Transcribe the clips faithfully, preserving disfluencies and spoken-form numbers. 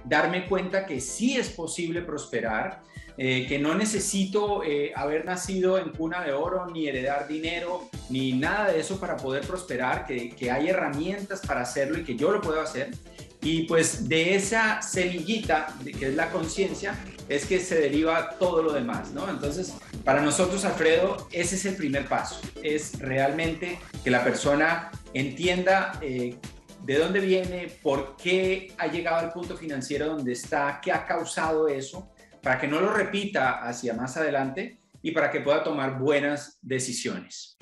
darme cuenta que sí es posible prosperar, eh, que no necesito eh, haber nacido en cuna de oro, ni heredar dinero, ni nada de eso para poder prosperar, que, que hay herramientas para hacerlo y que yo lo puedo hacer. Y pues de esa semillita, que es la conciencia, es que se deriva todo lo demás, ¿no? Entonces, para nosotros, Alfredo, ese es el primer paso, es realmente que la persona entienda eh, de dónde viene, por qué ha llegado al punto financiero donde está, qué ha causado eso, para que no lo repita hacia más adelante y para que pueda tomar buenas decisiones.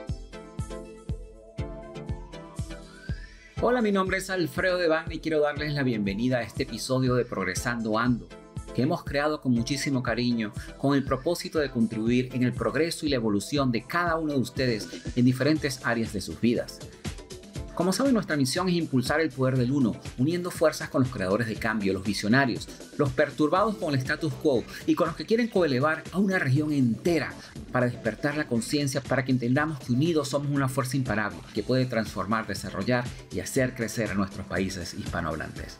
Hola, mi nombre es Alfredo Devane y quiero darles la bienvenida a este episodio de Progresando Ando, que hemos creado con muchísimo cariño, con el propósito de contribuir en el progreso y la evolución de cada uno de ustedes en diferentes áreas de sus vidas. Como saben, nuestra misión es impulsar el poder del uno, uniendo fuerzas con los creadores de cambio, los visionarios, los perturbados con el status quo y con los que quieren coelevar a una región entera para despertar la conciencia, para que entendamos que unidos somos una fuerza imparable que puede transformar, desarrollar y hacer crecer a nuestros países hispanohablantes.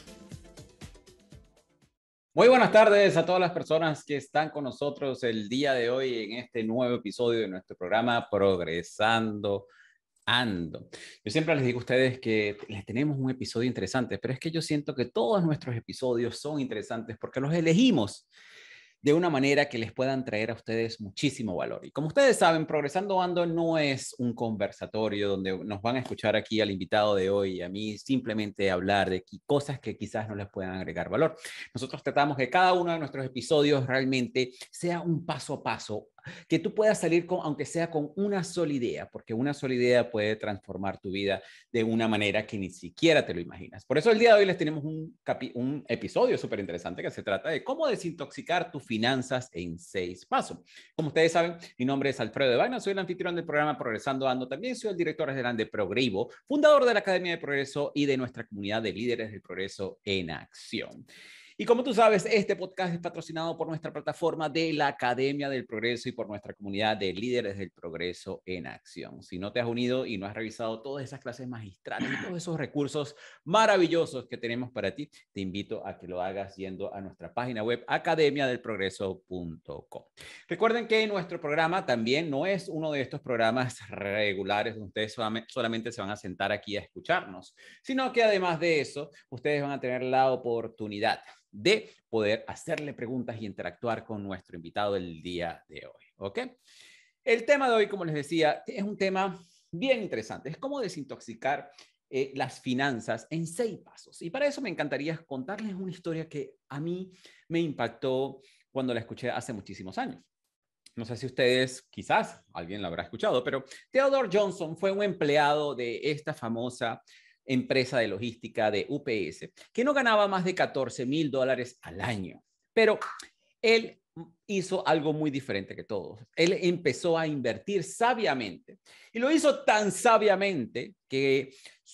Muy buenas tardes a todas las personas que están con nosotros el día de hoy en este nuevo episodio de nuestro programa Progresando Ando. Yo siempre les digo a ustedes que les tenemos un episodio interesante, pero es que yo siento que todos nuestros episodios son interesantes porque los elegimos de una manera que les puedan traer a ustedes muchísimo valor. Y como ustedes saben, Progresando Ando no es un conversatorio donde nos van a escuchar aquí al invitado de hoy y a mí simplemente hablar de cosas que quizás no les puedan agregar valor. Nosotros tratamos que cada uno de nuestros episodios realmente sea un paso a paso, que tú puedas salir con, aunque sea con una sola idea, porque una sola idea puede transformar tu vida de una manera que ni siquiera te lo imaginas. Por eso el día de hoy les tenemos un, capi un episodio súper interesante que se trata de cómo desintoxicar tus finanzas en seis pasos. Como ustedes saben, mi nombre es Alfredo Devane, soy el anfitrión del programa Progresando Ando, también soy el director general de Progreso, fundador de la Academia de Progreso y de nuestra comunidad de líderes del progreso en acción. Y como tú sabes, este podcast es patrocinado por nuestra plataforma de la Academia del Progreso y por nuestra comunidad de líderes del progreso en acción. Si no te has unido y no has revisado todas esas clases magistrales y todos esos recursos maravillosos que tenemos para ti, te invito a que lo hagas yendo a nuestra página web academia del progreso punto com. Recuerden que nuestro programa también no es uno de estos programas regulares donde ustedes solamente se van a sentar aquí a escucharnos, sino que además de eso, ustedes van a tener la oportunidad de poder hacerle preguntas y interactuar con nuestro invitado el día de hoy, ¿ok? El tema de hoy, como les decía, es un tema bien interesante. Es cómo desintoxicar eh, las finanzas en seis pasos. Y para eso me encantaría contarles una historia que a mí me impactó cuando la escuché hace muchísimos años. No sé si ustedes, quizás alguien la habrá escuchado, pero Theodore Johnson fue un empleado de esta famosa empresa de logística de U P S, que no ganaba más de catorce mil dólares al año. Pero él hizo algo muy diferente que todos. Él empezó a invertir sabiamente. Y lo hizo tan sabiamente que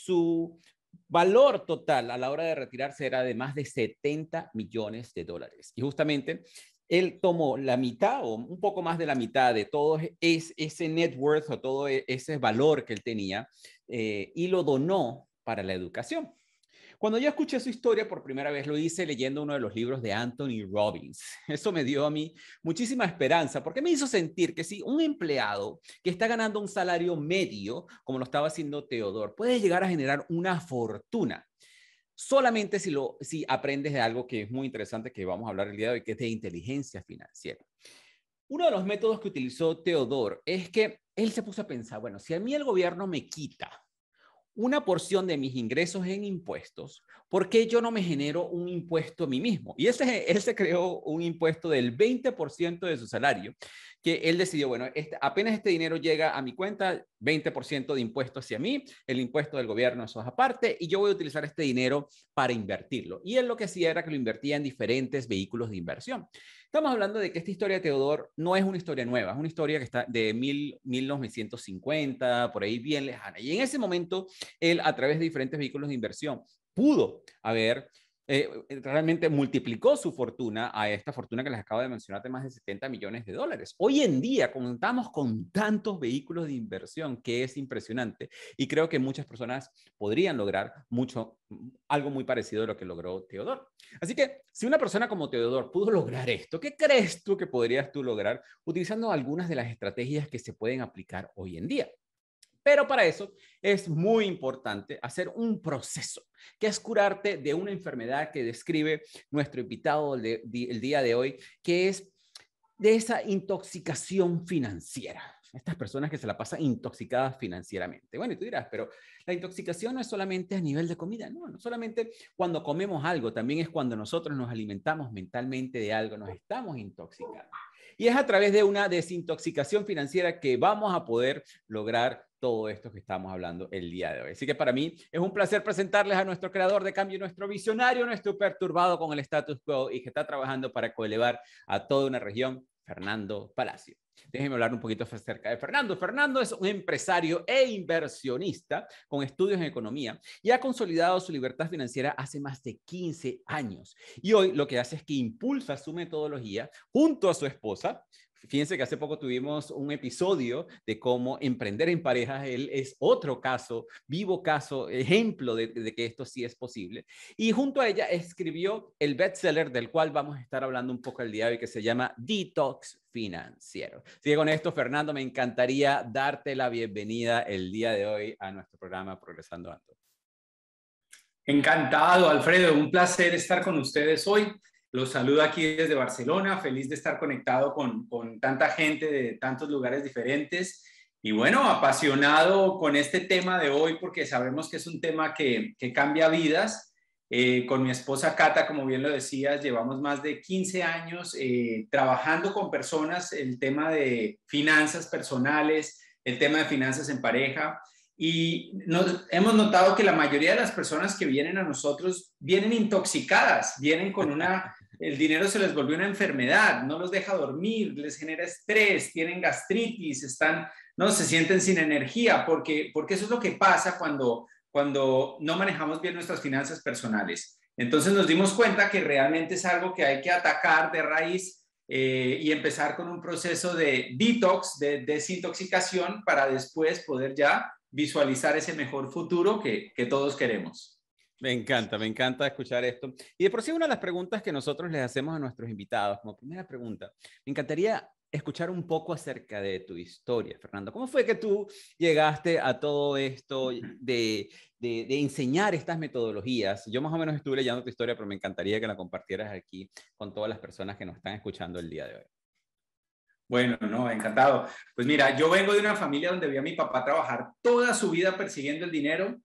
su valor total a la hora de retirarse era de más de setenta millones de dólares. Y justamente él tomó la mitad o un poco más de la mitad de todo ese net worth o todo ese valor que él tenía eh, y lo donó para la educación. Cuando yo escuché su historia por primera vez, lo hice leyendo uno de los libros de Anthony Robbins. Eso me dio a mí muchísima esperanza, porque me hizo sentir que si un empleado que está ganando un salario medio, como lo estaba haciendo Theodore, puede llegar a generar una fortuna, solamente si, lo, si aprendes de algo que es muy interesante, que vamos a hablar el día de hoy, que es de inteligencia financiera. Uno de los métodos que utilizó Theodore es que él se puso a pensar, bueno, si a mí el gobierno me quita una porción de mis ingresos en impuestos, ¿por qué yo no me genero un impuesto a mí mismo? Y ese, él se creó un impuesto del veinte por ciento de su salario, que él decidió, bueno, este, apenas este dinero llega a mi cuenta, veinte por ciento de impuesto hacia mí, el impuesto del gobierno eso es aparte, y yo voy a utilizar este dinero para invertirlo. Y él lo que hacía era que lo invertía en diferentes vehículos de inversión. Estamos hablando de que esta historia de Theodore no es una historia nueva, es una historia que está de mil, mil novecientos cincuenta, por ahí bien lejana. Y en ese momento, él a través de diferentes vehículos de inversión pudo haber eh, realmente multiplicó su fortuna a esta fortuna que les acabo de mencionar de más de setenta millones de dólares. Hoy en día contamos con tantos vehículos de inversión que es impresionante y creo que muchas personas podrían lograr mucho, algo muy parecido a lo que logró Teodor. Así que si una persona como Teodor pudo lograr esto, ¿qué crees tú que podrías tú lograr utilizando algunas de las estrategias que se pueden aplicar hoy en día? Pero para eso es muy importante hacer un proceso, que es curarte de una enfermedad que describe nuestro invitado el, de, el día de hoy, que es de esa intoxicación financiera. Estas personas que se la pasan intoxicadas financieramente. Bueno, y tú dirás, pero la intoxicación no es solamente a nivel de comida, no, no solamente cuando comemos algo, también es cuando nosotros nos alimentamos mentalmente de algo, nos estamos intoxicando. Y es a través de una desintoxicación financiera que vamos a poder lograr todo esto que estamos hablando el día de hoy. Así que para mí es un placer presentarles a nuestro creador de cambio, nuestro visionario, nuestro perturbado con el status quo y que está trabajando para coelevar a toda una región, Fernando Palacio. Déjenme hablar un poquito acerca de Fernando. Fernando es un empresario e inversionista con estudios en economía y ha consolidado su libertad financiera hace más de quince años. Y hoy lo que hace es que impulsa su metodología junto a su esposa. Fíjense que hace poco tuvimos un episodio de cómo emprender en pareja. Él es otro caso, vivo caso, ejemplo de, de que esto sí es posible. Y junto a ella escribió el bestseller del cual vamos a estar hablando un poco el día de hoy, que se llama Detox Financiero. Así que con esto, Fernando, me encantaría darte la bienvenida el día de hoy a nuestro programa Progresando Ando. Encantado, Alfredo. Un placer estar con ustedes hoy. Los saludo aquí desde Barcelona, feliz de estar conectado con, con tanta gente de tantos lugares diferentes y bueno, apasionado con este tema de hoy porque sabemos que es un tema que, que cambia vidas. Eh, con mi esposa Cata, como bien lo decías, llevamos más de quince años eh, trabajando con personas el tema de finanzas personales, el tema de finanzas en pareja. Y nos, hemos notado que la mayoría de las personas que vienen a nosotros vienen intoxicadas, vienen con una, el dinero se les volvió una enfermedad, no los deja dormir, les genera estrés, tienen gastritis, están, no, se sienten sin energía, porque, porque eso es lo que pasa cuando, cuando no manejamos bien nuestras finanzas personales. Entonces nos dimos cuenta que realmente es algo que hay que atacar de raíz eh, y empezar con un proceso de detox, de desintoxicación, para después poder ya visualizar ese mejor futuro que, que todos queremos. Me encanta, me encanta escuchar esto. Y de por sí, una de las preguntas que nosotros les hacemos a nuestros invitados, como primera pregunta, me encantaría escuchar un poco acerca de tu historia, Fernando. ¿Cómo fue que tú llegaste a todo esto de, de, de enseñar estas metodologías? Yo más o menos estuve leyendo tu historia, pero me encantaría que la compartieras aquí con todas las personas que nos están escuchando el día de hoy. Bueno, no, encantado. Pues mira, yo vengo de una familia donde vi a mi papá trabajar toda su vida persiguiendo el dinero,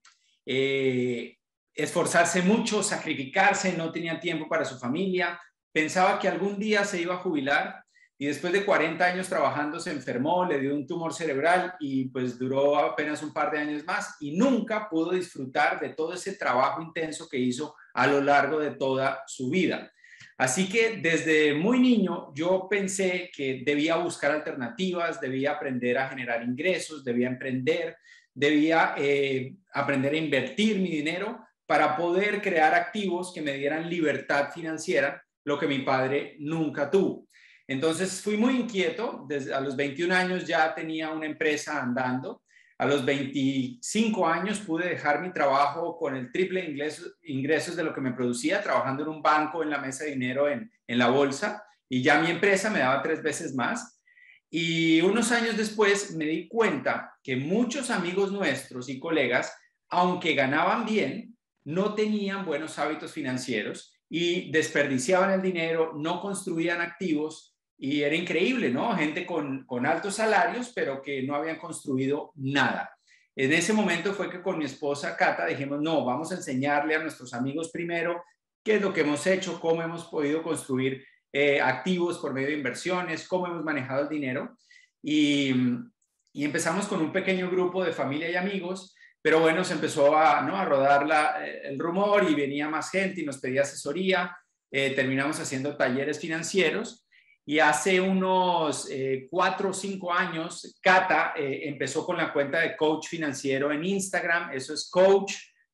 eh, esforzarse mucho, sacrificarse, no tenía tiempo para su familia, pensaba que algún día se iba a jubilar y después de cuarenta años trabajando se enfermó, le dio un tumor cerebral y pues duró apenas un par de años más y nunca pudo disfrutar de todo ese trabajo intenso que hizo a lo largo de toda su vida. Así que desde muy niño yo pensé que debía buscar alternativas, debía aprender a generar ingresos, debía emprender, debía eh, aprender a invertir mi dinero para poder crear activos que me dieran libertad financiera, lo que mi padre nunca tuvo. Entonces fui muy inquieto, desde a los veintiún años ya tenía una empresa andando. A los veinticinco años pude dejar mi trabajo con el triple ingresos, ingresos de lo que me producía, trabajando en un banco en la mesa de dinero en, en la bolsa, y ya mi empresa me daba tres veces más. Y unos años después me di cuenta que muchos amigos nuestros y colegas, aunque ganaban bien, no tenían buenos hábitos financieros y desperdiciaban el dinero, no construían activos. Y era increíble, ¿no? Gente con, con altos salarios, pero que no habían construido nada. En ese momento fue que con mi esposa Cata dijimos, no, vamos a enseñarle a nuestros amigos primero qué es lo que hemos hecho, cómo hemos podido construir eh, activos por medio de inversiones, cómo hemos manejado el dinero. Y, y empezamos con un pequeño grupo de familia y amigos, pero bueno, se empezó a, ¿no? a rodar la, el rumor y venía más gente y nos pedía asesoría. Eh, terminamos haciendo talleres financieros. Y hace unos eh, cuatro o cinco años, Cata eh, empezó con la cuenta de coach financiero en Instagram. Eso es coach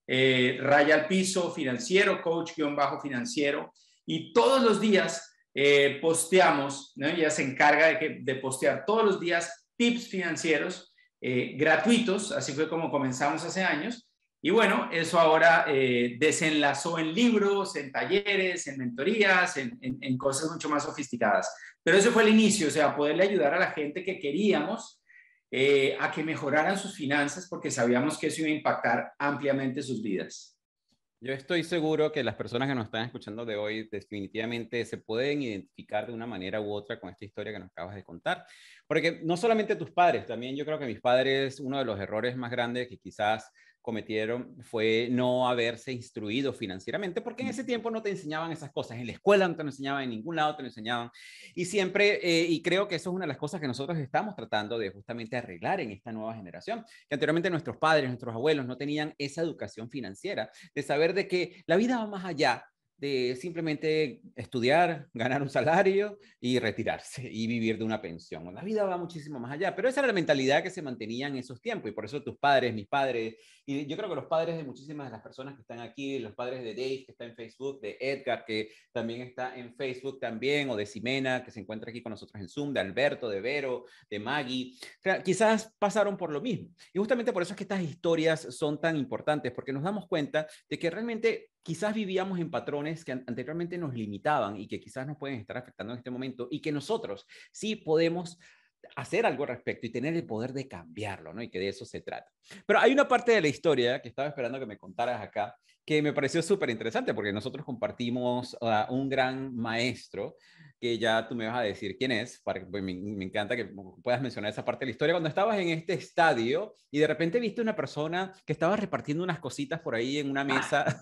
eh, Raya al Piso Financiero, coach guión bajo financiero, y todos los días eh, posteamos, ¿no? Ella se encarga de, que, de postear todos los días tips financieros eh, gratuitos, así fue como comenzamos hace años. Y bueno, eso ahora eh, desenlazó en libros, en talleres, en mentorías, en, en, en cosas mucho más sofisticadas. Pero ese fue el inicio, o sea, poderle ayudar a la gente que queríamos eh, a que mejoraran sus finanzas, porque sabíamos que eso iba a impactar ampliamente sus vidas. Yo estoy seguro que las personas que nos están escuchando de hoy definitivamente se pueden identificar de una manera u otra con esta historia que nos acabas de contar. Porque no solamente tus padres, también yo creo que mis padres, uno de los errores más grandes que quizás cometieron fue no haberse instruido financieramente, porque en ese tiempo no te enseñaban esas cosas. En la escuela no te lo enseñaban, en ningún lado te lo enseñaban. Y siempre, eh, y creo que eso es una de las cosas que nosotros estamos tratando de justamente arreglar en esta nueva generación, que anteriormente nuestros padres, nuestros abuelos no tenían esa educación financiera, de saber de que la vida va más allá de simplemente estudiar, ganar un salario y retirarse y vivir de una pensión. La vida va muchísimo más allá, pero esa era la mentalidad que se mantenía en esos tiempos y por eso tus padres, mis padres, y yo creo que los padres de muchísimas de las personas que están aquí, los padres de Dave que está en Facebook, de Edgar que también está en Facebook también, o de Ximena que se encuentra aquí con nosotros en Zoom, de Alberto, de Vero, de Maggie, quizás pasaron por lo mismo. Y justamente por eso es que estas historias son tan importantes, porque nos damos cuenta de que realmente quizás vivíamos en patrones que anteriormente nos limitaban y que quizás nos pueden estar afectando en este momento y que nosotros sí podemos hacer algo al respecto y tener el poder de cambiarlo, ¿no? Y que de eso se trata. Pero hay una parte de la historia que estaba esperando que me contaras acá que me pareció súper interesante porque nosotros compartimos uh, un gran maestro que ya tú me vas a decir quién es, para, pues, me, me encanta que puedas mencionar esa parte de la historia. Cuando estabas en este estadio y de repente viste una persona que estaba repartiendo unas cositas por ahí en una mesa,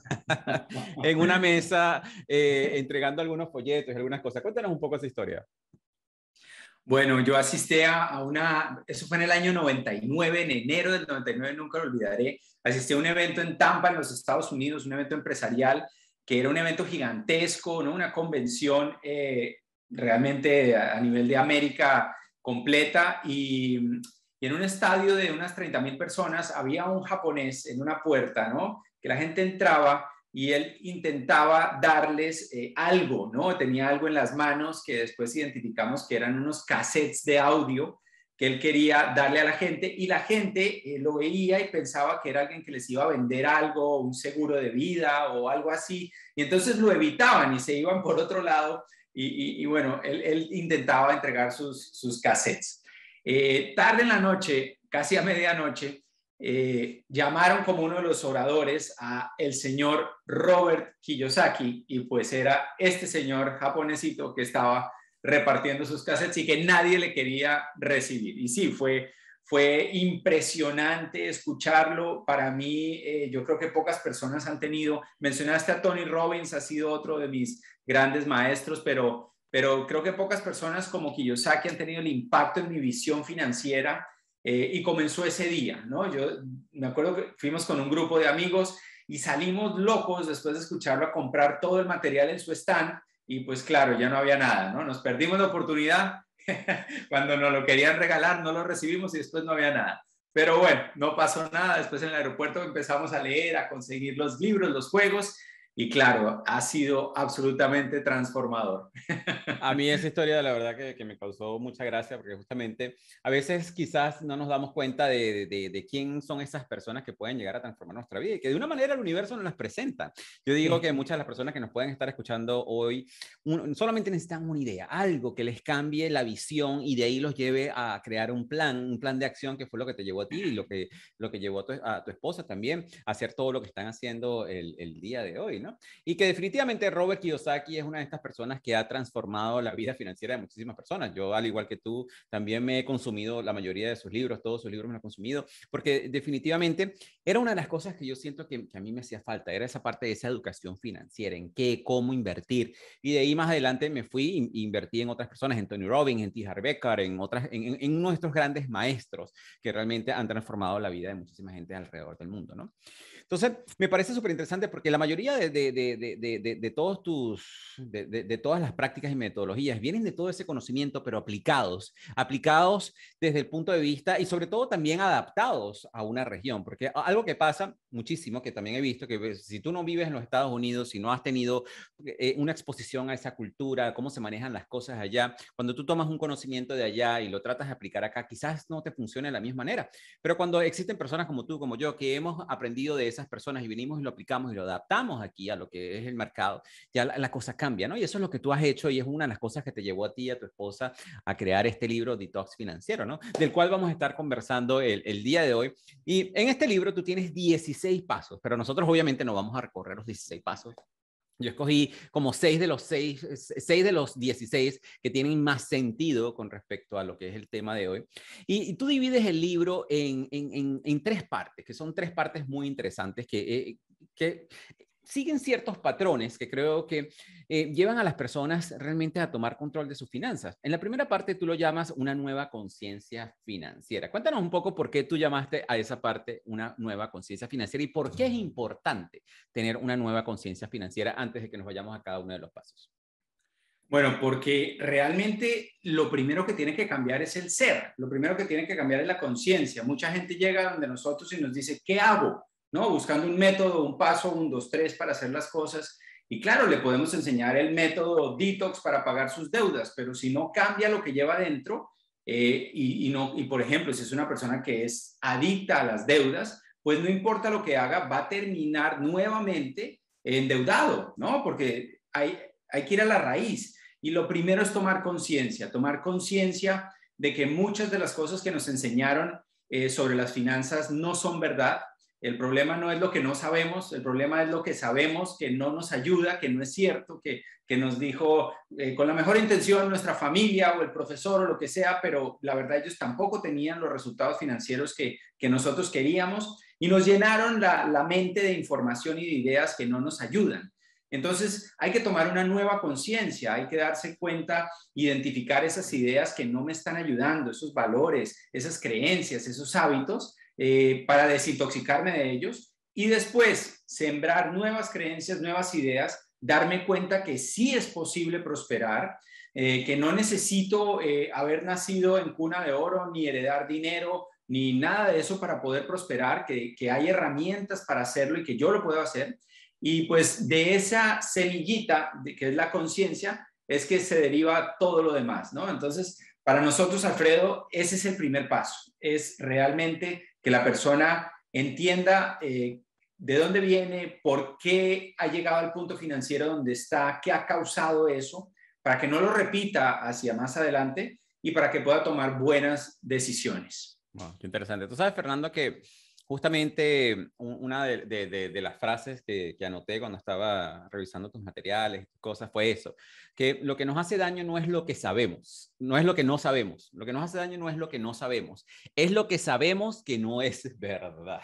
en una mesa, eh, entregando algunos folletos y algunas cosas. Cuéntanos un poco esa historia. Bueno, yo asistí a una, eso fue en el año noventa y nueve, en enero del noventa y nueve, nunca lo olvidaré. Asistí a un evento en Tampa, en los Estados Unidos, un evento empresarial, que era un evento gigantesco, ¿no? Una convención eh, realmente a, a nivel de América completa. Y, y en un estadio de unas treinta mil personas había un japonés en una puerta, ¿no? Que la gente entraba y él intentaba darles eh, algo, ¿no? Tenía algo en las manos que después identificamos que eran unos cassettes de audio que él quería darle a la gente y la gente eh, lo veía y pensaba que era alguien que les iba a vender algo, un seguro de vida o algo así, y entonces lo evitaban y se iban por otro lado y, y, y bueno, él, él intentaba entregar sus, sus cassettes. Eh, tarde en la noche, casi a medianoche, Eh, llamaron como uno de los oradores a el señor Robert Kiyosaki y pues era este señor japonesito que estaba repartiendo sus cassettes y que nadie le quería recibir. Y sí, fue, fue impresionante escucharlo. Para mí, eh, yo creo que pocas personas han tenido, mencionaste a Tony Robbins, ha sido otro de mis grandes maestros, pero, pero creo que pocas personas como Kiyosaki han tenido el impacto en mi visión financiera. Eh, y comenzó ese día, ¿no? Yo me acuerdo que fuimos con un grupo de amigos y salimos locos después de escucharlo a comprar todo el material en su stand y pues claro, ya no había nada, ¿no? Nos perdimos la oportunidad, cuando nos lo querían regalar no lo recibimos y después no había nada. Pero bueno, no pasó nada, después en el aeropuerto empezamos a leer, a conseguir los libros, los juegos y claro, ha sido absolutamente transformador. A mí esa historia, la verdad, que, que me causó mucha gracia, porque justamente a veces quizás no nos damos cuenta de, de, de quién son esas personas que pueden llegar a transformar nuestra vida y que de una manera el universo nos las presenta. Yo digo que muchas de las personas que nos pueden estar escuchando hoy un, solamente necesitan una idea, algo que les cambie la visión y de ahí los lleve a crear un plan, un plan de acción que fue lo que te llevó a ti y lo que, lo que llevó a tu, a tu esposa también a hacer todo lo que están haciendo el, el día de hoy, ¿no? Y que definitivamente Robert Kiyosaki es una de estas personas que ha transformado la vida financiera de muchísimas personas. Yo, al igual que tú, también me he consumido la mayoría de sus libros, todos sus libros me los he consumido, porque definitivamente era una de las cosas que yo siento que, que a mí me hacía falta, era esa parte de esa educación financiera, en qué, cómo invertir. Y de ahí más adelante me fui e invertí en otras personas, en Tony Robbins, en T. Harv Eker, en, otras, en, en uno de estos grandes maestros que realmente han transformado la vida de muchísima gente alrededor del mundo, ¿no? Entonces, me parece súper interesante porque la mayoría de, de, de, de, de, de, de todos tus, de, de, de todas las prácticas y metodologías, vienen de todo ese conocimiento, pero aplicados, aplicados desde el punto de vista y sobre todo también adaptados a una región, porque algo que pasa muchísimo, que también he visto, que si tú no vives en los Estados Unidos, si no has tenido eh, una exposición a esa cultura, cómo se manejan las cosas allá, cuando tú tomas un conocimiento de allá y lo tratas de aplicar acá, quizás no te funcione de la misma manera, pero cuando existen personas como tú, como yo, que hemos aprendido de esas personas y venimos y lo aplicamos y lo adaptamos aquí a lo que es el mercado, ya la, la cosa cambia, ¿no? Y eso es lo que tú has hecho y es una de las cosas que te llevó a ti y a tu esposa a crear este libro Detox Financiero, ¿no? Del cual vamos a estar conversando el, el día de hoy. Y en este libro tú tienes dieciséis pasos, pero nosotros obviamente no vamos a recorrer los dieciséis pasos. Yo escogí como seis de los seis, seis de los dieciséis que tienen más sentido con respecto a lo que es el tema de hoy. Y, y tú divides el libro en, en, en, en tres partes, que son tres partes muy interesantes que, eh, que siguen ciertos patrones que creo que eh, llevan a las personas realmente a tomar control de sus finanzas. En la primera parte tú lo llamas una nueva conciencia financiera. Cuéntanos un poco por qué tú llamaste a esa parte una nueva conciencia financiera y por qué es importante tener una nueva conciencia financiera antes de que nos vayamos a cada uno de los pasos. Bueno, porque realmente lo primero que tiene que cambiar es el ser, lo primero que tiene que cambiar es la conciencia. Mucha gente llega donde nosotros y nos dice, ¿qué hago? ¿No? Buscando un método, un paso, un dos, tres para hacer las cosas. Y claro, le podemos enseñar el método detox para pagar sus deudas, pero si no cambia lo que lleva dentro, eh, y, y, no, y por ejemplo, si es una persona que es adicta a las deudas, pues no importa lo que haga, va a terminar nuevamente endeudado, ¿no? Porque hay, hay que ir a la raíz. Y lo primero es tomar conciencia, tomar conciencia de que muchas de las cosas que nos enseñaron eh, sobre las finanzas no son verdad. El problema no es lo que no sabemos, el problema es lo que sabemos que no nos ayuda, que no es cierto, que, que nos dijo eh, con la mejor intención nuestra familia o el profesor o lo que sea, pero la verdad ellos tampoco tenían los resultados financieros que, que nosotros queríamos y nos llenaron la, la mente de información y de ideas que no nos ayudan. Entonces hay que tomar una nueva conciencia, hay que darse cuenta, identificar esas ideas que no me están ayudando, esos valores, esas creencias, esos hábitos, eh, para desintoxicarme de ellos y después sembrar nuevas creencias, nuevas ideas, darme cuenta que sí es posible prosperar, eh, que no necesito eh, haber nacido en cuna de oro ni heredar dinero ni nada de eso para poder prosperar, que, que hay herramientas para hacerlo y que yo lo puedo hacer. Y pues de esa semillita, de, que es la conciencia, es que se deriva todo lo demás, ¿no? Entonces, para nosotros, Alfredo, ese es el primer paso, es realmente que la persona entienda eh, de dónde viene, por qué ha llegado al punto financiero donde está, qué ha causado eso, para que no lo repita hacia más adelante y para que pueda tomar buenas decisiones. Wow, qué interesante. Tú sabes, Fernando, que justamente una de, de, de, de las frases que, que anoté cuando estaba revisando tus materiales, cosas, fue eso, que lo que nos hace daño no es lo que sabemos, no es lo que no sabemos, lo que nos hace daño no es lo que no sabemos, es lo que sabemos que no es verdad.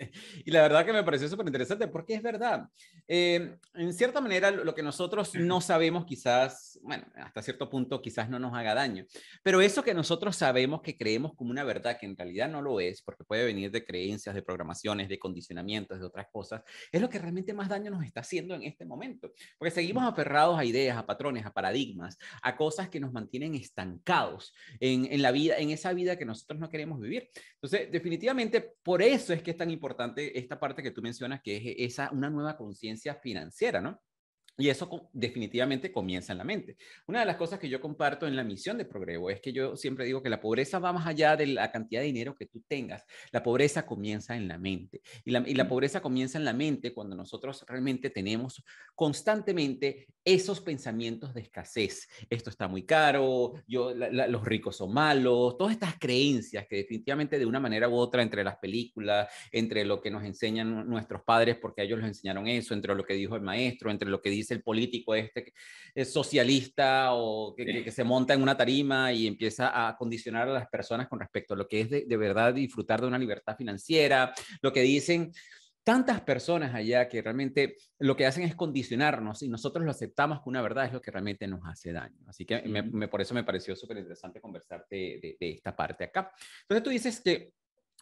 Y la verdad que me pareció súper interesante porque es verdad. Eh, en cierta manera, lo que nosotros no sabemos quizás, bueno, hasta cierto punto quizás no nos haga daño, pero eso que nosotros sabemos que creemos como una verdad que en realidad no lo es, porque puede venir de creencias, de programaciones, de condicionamientos, de otras cosas, es lo que realmente más daño nos está haciendo en este momento. Porque seguimos aferrados a ideas, a patrones, a paradigmas, a cosas que nos mantienen estancados en, en la vida, en esa vida que nosotros no queremos vivir. Entonces, definitivamente, por eso es que es tan importante esta parte que tú mencionas, que es esa, una nueva conciencia financiera, ¿no? Y eso definitivamente comienza en la mente. Una de las cosas que yo comparto en la misión de Progreso es que yo siempre digo que la pobreza va más allá de la cantidad de dinero que tú tengas. La pobreza comienza en la mente. Y la, y la pobreza comienza en la mente cuando nosotros realmente tenemos constantemente esos pensamientos de escasez. Esto está muy caro, yo, la, la, los ricos son malos, todas estas creencias que definitivamente de una manera u otra entre las películas, entre lo que nos enseñan nuestros padres porque a ellos les enseñaron eso, entre lo que dijo el maestro, entre lo que dice el político este que es socialista o que, que, que se monta en una tarima y empieza a condicionar a las personas con respecto a lo que es de, de verdad disfrutar de una libertad financiera, lo que dicen tantas personas allá que realmente lo que hacen es condicionarnos y nosotros lo aceptamos como una verdad, es lo que realmente nos hace daño. Así que me, me, por eso me pareció súper interesante conversarte de, de, de esta parte acá. Entonces tú dices que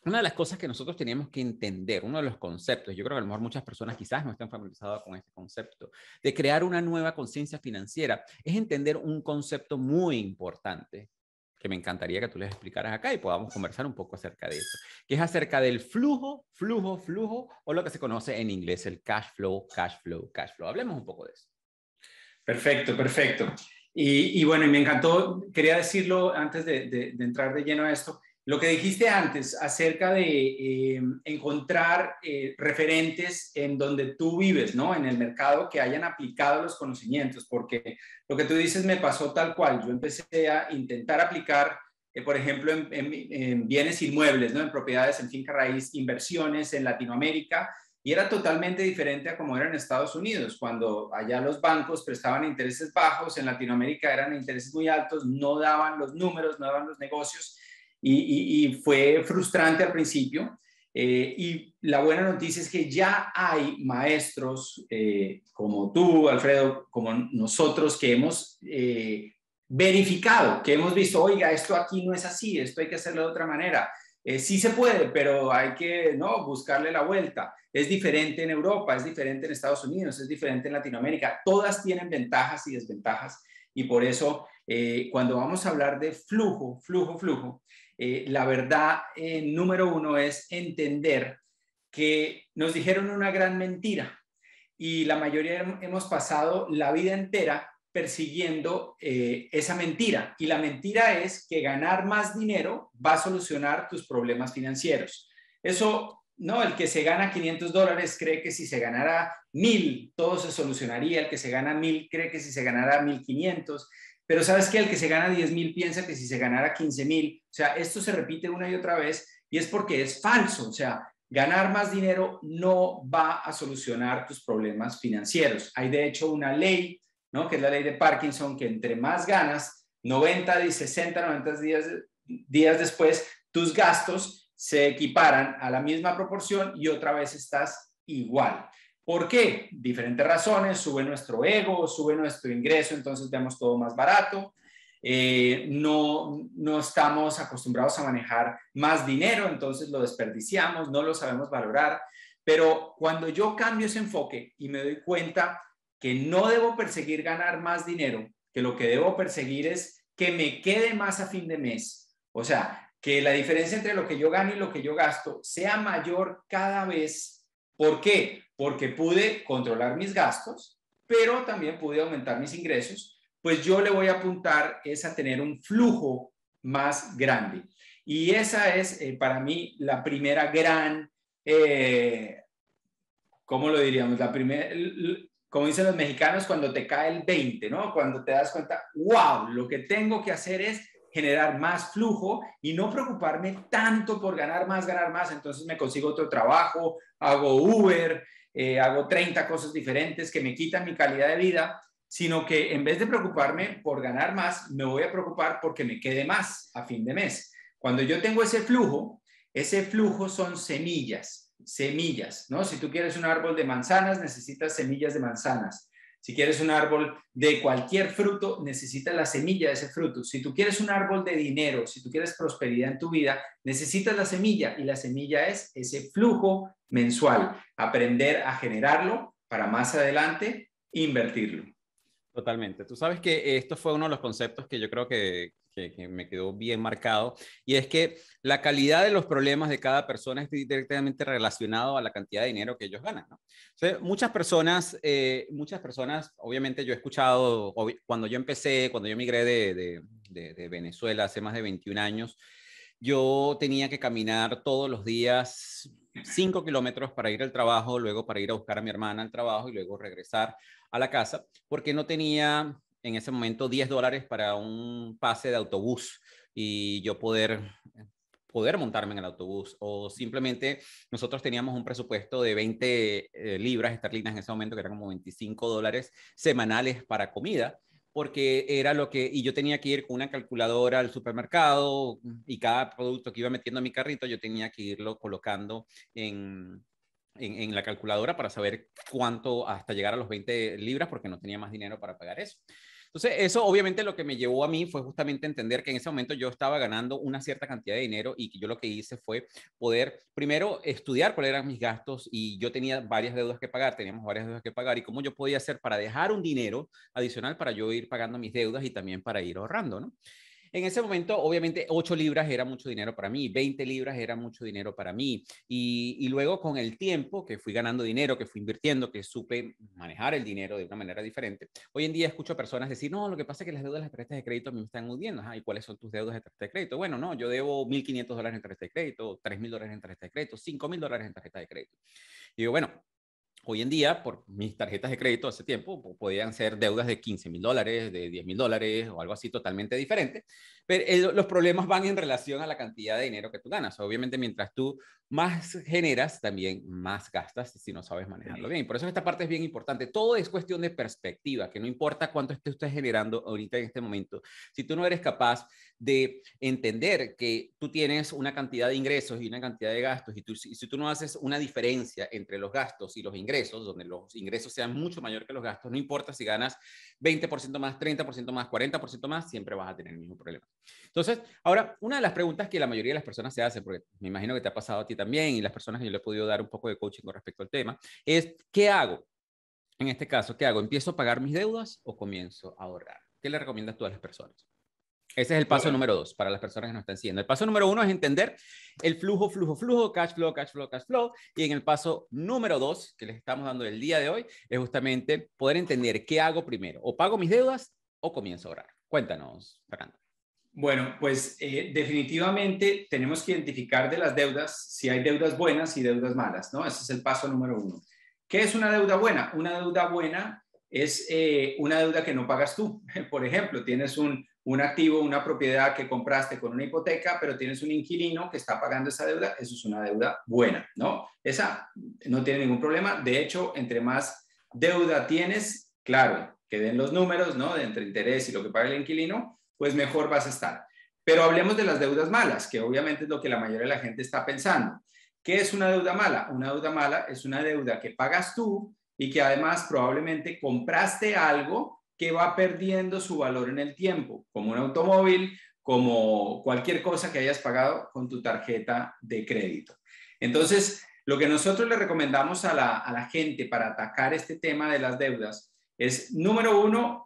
una de las cosas que nosotros teníamos que entender, uno de los conceptos, yo creo que a lo mejor muchas personas quizás no están familiarizadas con este concepto, de crear una nueva conciencia financiera, es entender un concepto muy importante que me encantaría que tú les explicaras acá y podamos conversar un poco acerca de eso, que es acerca del flujo, flujo, flujo, o lo que se conoce en inglés el cash flow, cash flow, cash flow. Hablemos un poco de eso. Perfecto, perfecto. Y, y bueno, y me encantó, quería decirlo antes de, de, de entrar de lleno a esto, lo que dijiste antes acerca de eh, encontrar eh, referentes en donde tú vives, ¿no? En el mercado que hayan aplicado los conocimientos, porque lo que tú dices me pasó tal cual. Yo empecé a intentar aplicar, eh, por ejemplo, en, en, en bienes inmuebles, ¿no? En propiedades, en finca raíz, inversiones en Latinoamérica, y era totalmente diferente a como era en Estados Unidos, cuando allá los bancos prestaban intereses bajos, en Latinoamérica eran intereses muy altos, no daban los números, no daban los negocios, y, y, y fue frustrante al principio. Eh, y la buena noticia es que ya hay maestros eh, como tú, Alfredo, como nosotros, que hemos eh, verificado, que hemos visto, oiga, esto aquí no es así, esto hay que hacerlo de otra manera. Eh, sí se puede, pero hay que no buscarle la vuelta. Es diferente en Europa, es diferente en Estados Unidos, es diferente en Latinoamérica. Todas tienen ventajas y desventajas, y por eso eh, cuando vamos a hablar de flujo, flujo, flujo, eh, la verdad eh, número uno es entender que nos dijeron una gran mentira y la mayoría hemos pasado la vida entera persiguiendo eh, esa mentira. Y la mentira es que ganar más dinero va a solucionar tus problemas financieros. Eso, no, el que se gana quinientos dólares cree que si se ganara mil, todo se solucionaría. El que se gana mil cree que si se ganara mil quinientos. Pero sabes que el que se gana diez mil piensa que si se ganara quince mil. O sea, esto se repite una y otra vez y es porque es falso. O sea, ganar más dinero no va a solucionar tus problemas financieros. Hay de hecho una ley, ¿no? Que es la ley de Parkinson, que entre más ganas, noventa, sesenta, noventa días, días después, tus gastos se equiparan a la misma proporción y otra vez estás igual. ¿Por qué? Diferentes razones, sube nuestro ego, sube nuestro ingreso, entonces vemos todo más barato. Eh, no, no estamos acostumbrados a manejar más dinero, entonces lo desperdiciamos, no lo sabemos valorar. Pero cuando yo cambio ese enfoque y me doy cuenta que no debo perseguir ganar más dinero, que lo que debo perseguir es que me quede más a fin de mes, o sea, que la diferencia entre lo que yo gano y lo que yo gasto sea mayor cada vez. ¿Por qué? Porque pude controlar mis gastos, pero también pude aumentar mis ingresos, pues yo le voy a apuntar es a tener un flujo más grande. Y esa es eh, para mí la primera gran, eh, ¿cómo lo diríamos? La primera, como dicen los mexicanos, cuando te cae el veinte, ¿no? Cuando te das cuenta, wow, lo que tengo que hacer es generar más flujo y no preocuparme tanto por ganar más, ganar más. Entonces me consigo otro trabajo, hago Uber, eh, hago treinta cosas diferentes que me quitan mi calidad de vida, sino que en vez de preocuparme por ganar más, me voy a preocupar porque me quede más a fin de mes. Cuando yo tengo ese flujo, ese flujo son semillas, semillas, ¿no? Si tú quieres un árbol de manzanas, necesitas semillas de manzanas. Si quieres un árbol de cualquier fruto, necesitas la semilla de ese fruto. Si tú quieres un árbol de dinero, si tú quieres prosperidad en tu vida, necesitas la semilla y la semilla es ese flujo mensual. Aprender a generarlo para más adelante invertirlo. Totalmente. Tú sabes que esto fue uno de los conceptos que yo creo que, que, que me quedó bien marcado, y es que la calidad de los problemas de cada persona es directamente relacionado a la cantidad de dinero que ellos ganan, ¿no? O sea, muchas personas, eh, muchas personas, obviamente yo he escuchado, cuando yo empecé, cuando yo migré de, de, de, de Venezuela hace más de veintiún años, yo tenía que caminar todos los días cinco kilómetros para ir al trabajo, luego para ir a buscar a mi hermana al trabajo y luego regresar a la casa, porque no tenía en ese momento diez dólares para un pase de autobús y yo poder, poder montarme en el autobús, o simplemente nosotros teníamos un presupuesto de veinte eh, libras esterlinas en ese momento, que eran como veinticinco dólares semanales para comida, porque era lo que, y yo tenía que ir con una calculadora al supermercado y cada producto que iba metiendo a mi carrito, yo tenía que irlo colocando en, en, en la calculadora para saber cuánto hasta llegar a los veinte libras, porque no tenía más dinero para pagar eso. Entonces, eso obviamente lo que me llevó a mí fue justamente entender que en ese momento yo estaba ganando una cierta cantidad de dinero y que yo lo que hice fue poder primero estudiar cuáles eran mis gastos y yo tenía varias deudas que pagar, teníamos varias deudas que pagar y cómo yo podía hacer para dejar un dinero adicional para yo ir pagando mis deudas y también para ir ahorrando, ¿no? En ese momento, obviamente, ocho libras era mucho dinero para mí, veinte libras era mucho dinero para mí. Y, y luego con el tiempo que fui ganando dinero, que fui invirtiendo, que supe manejar el dinero de una manera diferente, hoy en día escucho a personas decir, no, lo que pasa es que las deudas de las tarjetas de crédito a mí me están hundiendo. Ajá, ¿y cuáles son tus deudas de tarjeta de crédito? Bueno, no, yo debo mil quinientos dólares en tarjeta de crédito, tres mil dólares en tarjeta de crédito, cinco mil dólares en tarjeta de crédito. Y digo, bueno, hoy en día, por mis tarjetas de crédito hace tiempo, podían ser deudas de quince mil dólares, de diez mil dólares o algo así totalmente diferente. Pero el, los problemas van en relación a la cantidad de dinero que tú ganas. Obviamente, mientras tú más generas, también más gastas si no sabes manejarlo bien. Por eso esta parte es bien importante. Todo es cuestión de perspectiva, que no importa cuánto esté usted generando ahorita en este momento. Si tú no eres capaz de entender que tú tienes una cantidad de ingresos y una cantidad de gastos, y, tú, y si tú no haces una diferencia entre los gastos y los ingresos, donde los ingresos sean mucho mayor que los gastos, no importa si ganas veinte por ciento más, treinta por ciento más, cuarenta por ciento más, siempre vas a tener el mismo problema. Entonces, ahora, una de las preguntas que la mayoría de las personas se hacen, porque me imagino que te ha pasado a ti también, y las personas que yo le he podido dar un poco de coaching con respecto al tema, es, ¿qué hago? En este caso, ¿qué hago? ¿Empiezo a pagar mis deudas o comienzo a ahorrar? ¿Qué le recomiendas tú a las personas? Ese es el paso Bueno, número dos para las personas que nos están siguiendo. El paso número uno es entender el flujo, flujo, flujo, cash flow, cash flow, cash flow. Y en el paso número dos, que les estamos dando el día de hoy, es justamente poder entender qué hago primero. O pago mis deudas o comienzo a ahorrar. Cuéntanos, Fernando. Bueno, pues eh, definitivamente tenemos que identificar de las deudas si hay deudas buenas y deudas malas, ¿no? Ese es el paso número uno. ¿Qué es una deuda buena? Una deuda buena es eh, una deuda que no pagas tú. Por ejemplo, tienes un, un activo, una propiedad que compraste con una hipoteca, pero tienes un inquilino que está pagando esa deuda. Eso es una deuda buena, ¿no? Esa no tiene ningún problema. De hecho, entre más deuda tienes, claro, que den los números, ¿no? De entre interés y lo que paga el inquilino, pues mejor vas a estar. Pero hablemos de las deudas malas, que obviamente es lo que la mayoría de la gente está pensando. ¿Qué es una deuda mala? Una deuda mala es una deuda que pagas tú y que además probablemente compraste algo que va perdiendo su valor en el tiempo, como un automóvil, como cualquier cosa que hayas pagado con tu tarjeta de crédito. Entonces, lo que nosotros le recomendamos a la, a la gente para atacar este tema de las deudas es, número uno,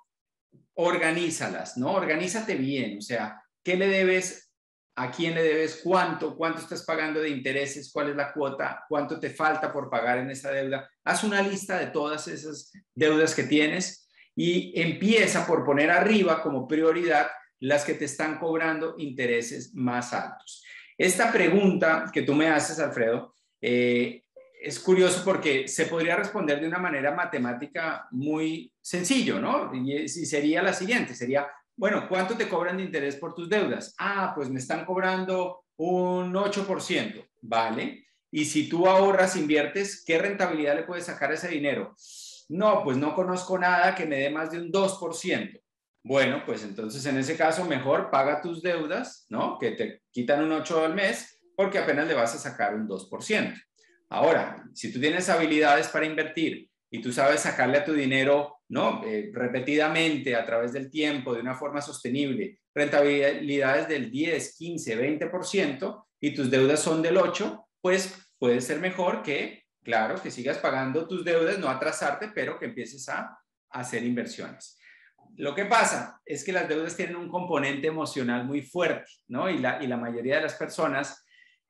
organízalas, ¿no? Organízate bien, o sea, ¿qué le debes? ¿A quién le debes? ¿Cuánto? ¿Cuánto estás pagando de intereses? ¿Cuál es la cuota? ¿Cuánto te falta por pagar en esa deuda? Haz una lista de todas esas deudas que tienes y empieza por poner arriba como prioridad las que te están cobrando intereses más altos. Esta pregunta que tú me haces, Alfredo, eh, es curioso porque se podría responder de una manera matemática muy sencillo, ¿no? Y sería la siguiente, sería, bueno, ¿cuánto te cobran de interés por tus deudas? Ah, pues me están cobrando un ocho por ciento, ¿vale? Y si tú ahorras, inviertes, ¿qué rentabilidad le puedes sacar a ese dinero? No, pues no conozco nada que me dé más de un dos por ciento. Bueno, pues entonces en ese caso mejor paga tus deudas, ¿no? Que te quitan un ocho al mes porque apenas le vas a sacar un dos por ciento. Ahora, si tú tienes habilidades para invertir y tú sabes sacarle a tu dinero, ¿no? Eh, repetidamente a través del tiempo, de una forma sostenible, rentabilidades del diez, quince, veinte por ciento y tus deudas son del ocho por ciento, pues puede ser mejor que, claro, que sigas pagando tus deudas, no atrasarte, pero que empieces a, a hacer inversiones. Lo que pasa es que las deudas tienen un componente emocional muy fuerte, ¿no? Y la, y la mayoría de las personas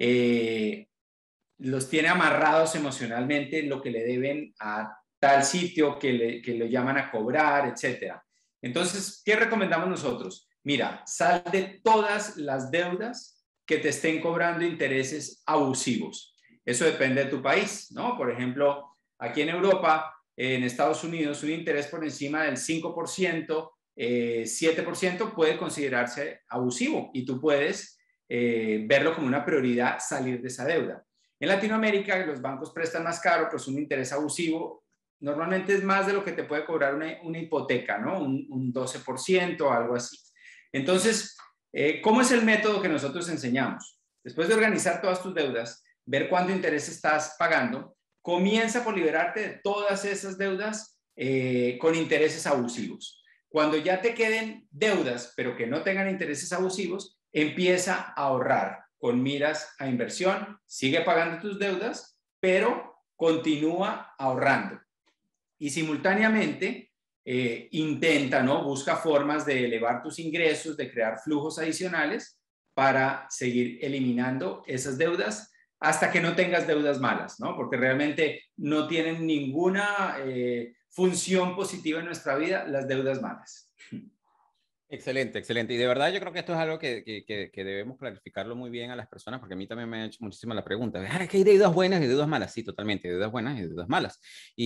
eh, los tiene amarrados emocionalmente en lo que le deben a tal sitio que le, que le llaman a cobrar, etcétera. Entonces, ¿qué recomendamos nosotros? Mira, sal de todas las deudas que te estén cobrando intereses abusivos. Eso depende de tu país, ¿no? Por ejemplo, aquí en Europa, en Estados Unidos, un interés por encima del cinco por ciento, eh, siete por ciento puede considerarse abusivo y tú puedes eh, verlo como una prioridad salir de esa deuda. En Latinoamérica, los bancos prestan más caro, pues un interés abusivo normalmente es más de lo que te puede cobrar una, una hipoteca, ¿no? Un, un doce por ciento o algo así. Entonces, eh, ¿cómo es el método que nosotros enseñamos? Después de organizar todas tus deudas, ver cuánto interés estás pagando, comienza por liberarte de todas esas deudas eh, con intereses abusivos. Cuando ya te queden deudas, pero que no tengan intereses abusivos, empieza a ahorrar con miras a inversión, sigue pagando tus deudas, pero continúa ahorrando. Y simultáneamente eh, intenta, ¿no? Busca formas de elevar tus ingresos, de crear flujos adicionales para seguir eliminando esas deudas hasta que no tengas deudas malas, ¿no? Porque realmente no tienen ninguna eh, función positiva en nuestra vida las deudas malas. Excelente, excelente. Y de verdad yo creo que esto es algo que, que, que, que debemos clarificarlo muy bien a las personas, porque a mí también me ha hecho muchísima la pregunta. Ah, es que hay deudas buenas y deudas malas. Sí, totalmente, hay deudas buenas y deudas malas.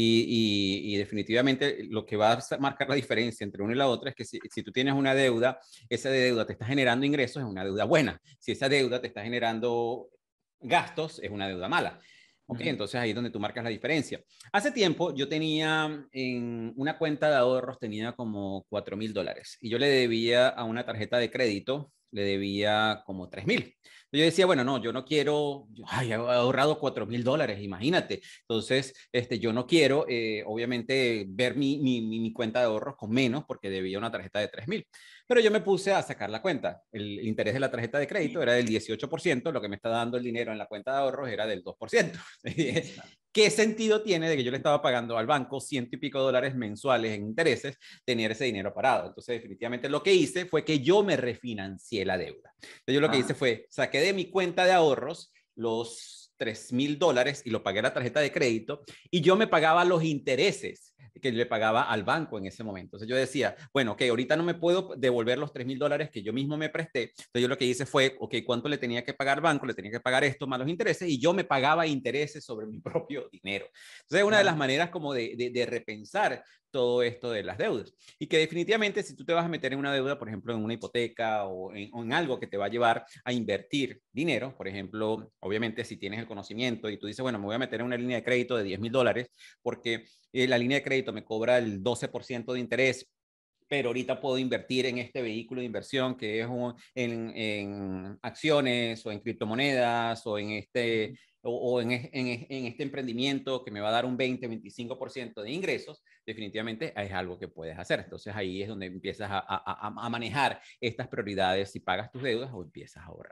Y, y, y definitivamente lo que va a marcar la diferencia entre una y la otra es que si, si tú tienes una deuda, esa deuda te está generando ingresos, es una deuda buena. Si esa deuda te está generando gastos, es una deuda mala. Ok, entonces ahí es donde tú marcas la diferencia. Hace tiempo yo tenía en una cuenta de ahorros, tenía como cuatro mil dólares y yo le debía a una tarjeta de crédito, le debía como tres mil. Yo decía, bueno, no, yo no quiero, ay, he ahorrado cuatro mil dólares, imagínate. Entonces, este, yo no quiero, eh, obviamente, ver mi, mi, mi cuenta de ahorros con menos porque debía una tarjeta de tres mil. Pero yo me puse a sacar la cuenta. El interés de la tarjeta de crédito era del dieciocho por ciento, lo que me está dando el dinero en la cuenta de ahorros era del dos por ciento. ¿Qué sentido tiene de que yo le estaba pagando al banco ciento y pico dólares mensuales en intereses, tener ese dinero parado? Entonces, definitivamente lo que hice fue que yo me refinancié la deuda. Entonces, yo lo que hice fue, saqué de mi cuenta de ahorros los tres mil dólares y lo pagué a la tarjeta de crédito y yo me pagaba los intereses que le pagaba al banco en ese momento. Entonces yo decía, bueno, ok, ahorita no me puedo devolver los tres mil dólares que yo mismo me presté. Entonces yo lo que hice fue, ok, ¿cuánto le tenía que pagar al banco? Le tenía que pagar esto más los intereses y yo me pagaba intereses sobre mi propio dinero. Entonces es una de las maneras como de, de, de repensar todo esto de las deudas. Y que definitivamente si tú te vas a meter en una deuda, por ejemplo, en una hipoteca o en, o en algo que te va a llevar a invertir dinero, por ejemplo, obviamente si tienes el conocimiento y tú dices, bueno, me voy a meter en una línea de crédito de diez mil dólares porque eh, la línea de crédito me cobra el doce por ciento de interés, pero ahorita puedo invertir en este vehículo de inversión que es un, en, en acciones o en criptomonedas o en este o, o en, en, en este emprendimiento que me va a dar un veinte, veinticinco por ciento de ingresos, definitivamente es algo que puedes hacer. Entonces ahí es donde empiezas a, a, a manejar estas prioridades, si pagas tus deudas o empiezas a ahorrar.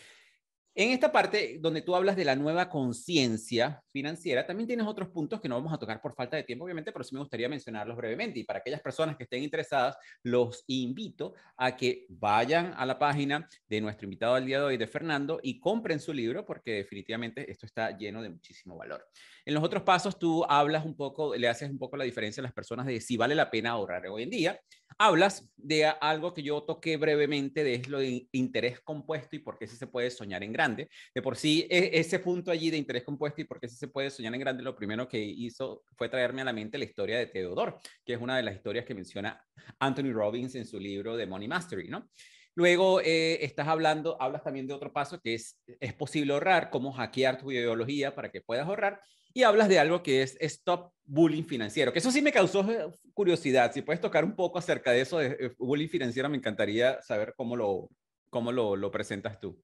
En esta parte donde tú hablas de la nueva conciencia financiera, también tienes otros puntos que no vamos a tocar por falta de tiempo, obviamente, pero sí me gustaría mencionarlos brevemente. Y para aquellas personas que estén interesadas, los invito a que vayan a la página de nuestro invitado del día de hoy, de Fernando, y compren su libro, porque definitivamente esto está lleno de muchísimo valor. En los otros pasos, tú hablas un poco, le haces un poco la diferencia a las personas de si vale la pena ahorrar hoy en día. Hablas de algo que yo toqué brevemente, de lo de interés compuesto y por qué se puede soñar en grande. De por sí, ese punto allí de interés compuesto y por qué se puede soñar en grande, lo primero que hizo fue traerme a la mente la historia de Theodore, que es una de las historias que menciona Anthony Robbins en su libro de Money Mastery, ¿no? Luego eh, estás hablando, hablas también de otro paso que es, es posible ahorrar, cómo hackear tu ideología para que puedas ahorrar. Y hablas de algo que es Stop Bullying Financiero, que eso sí me causó curiosidad. Si puedes tocar un poco acerca de eso de bullying financiero, me encantaría saber cómo lo, cómo lo, lo presentas tú.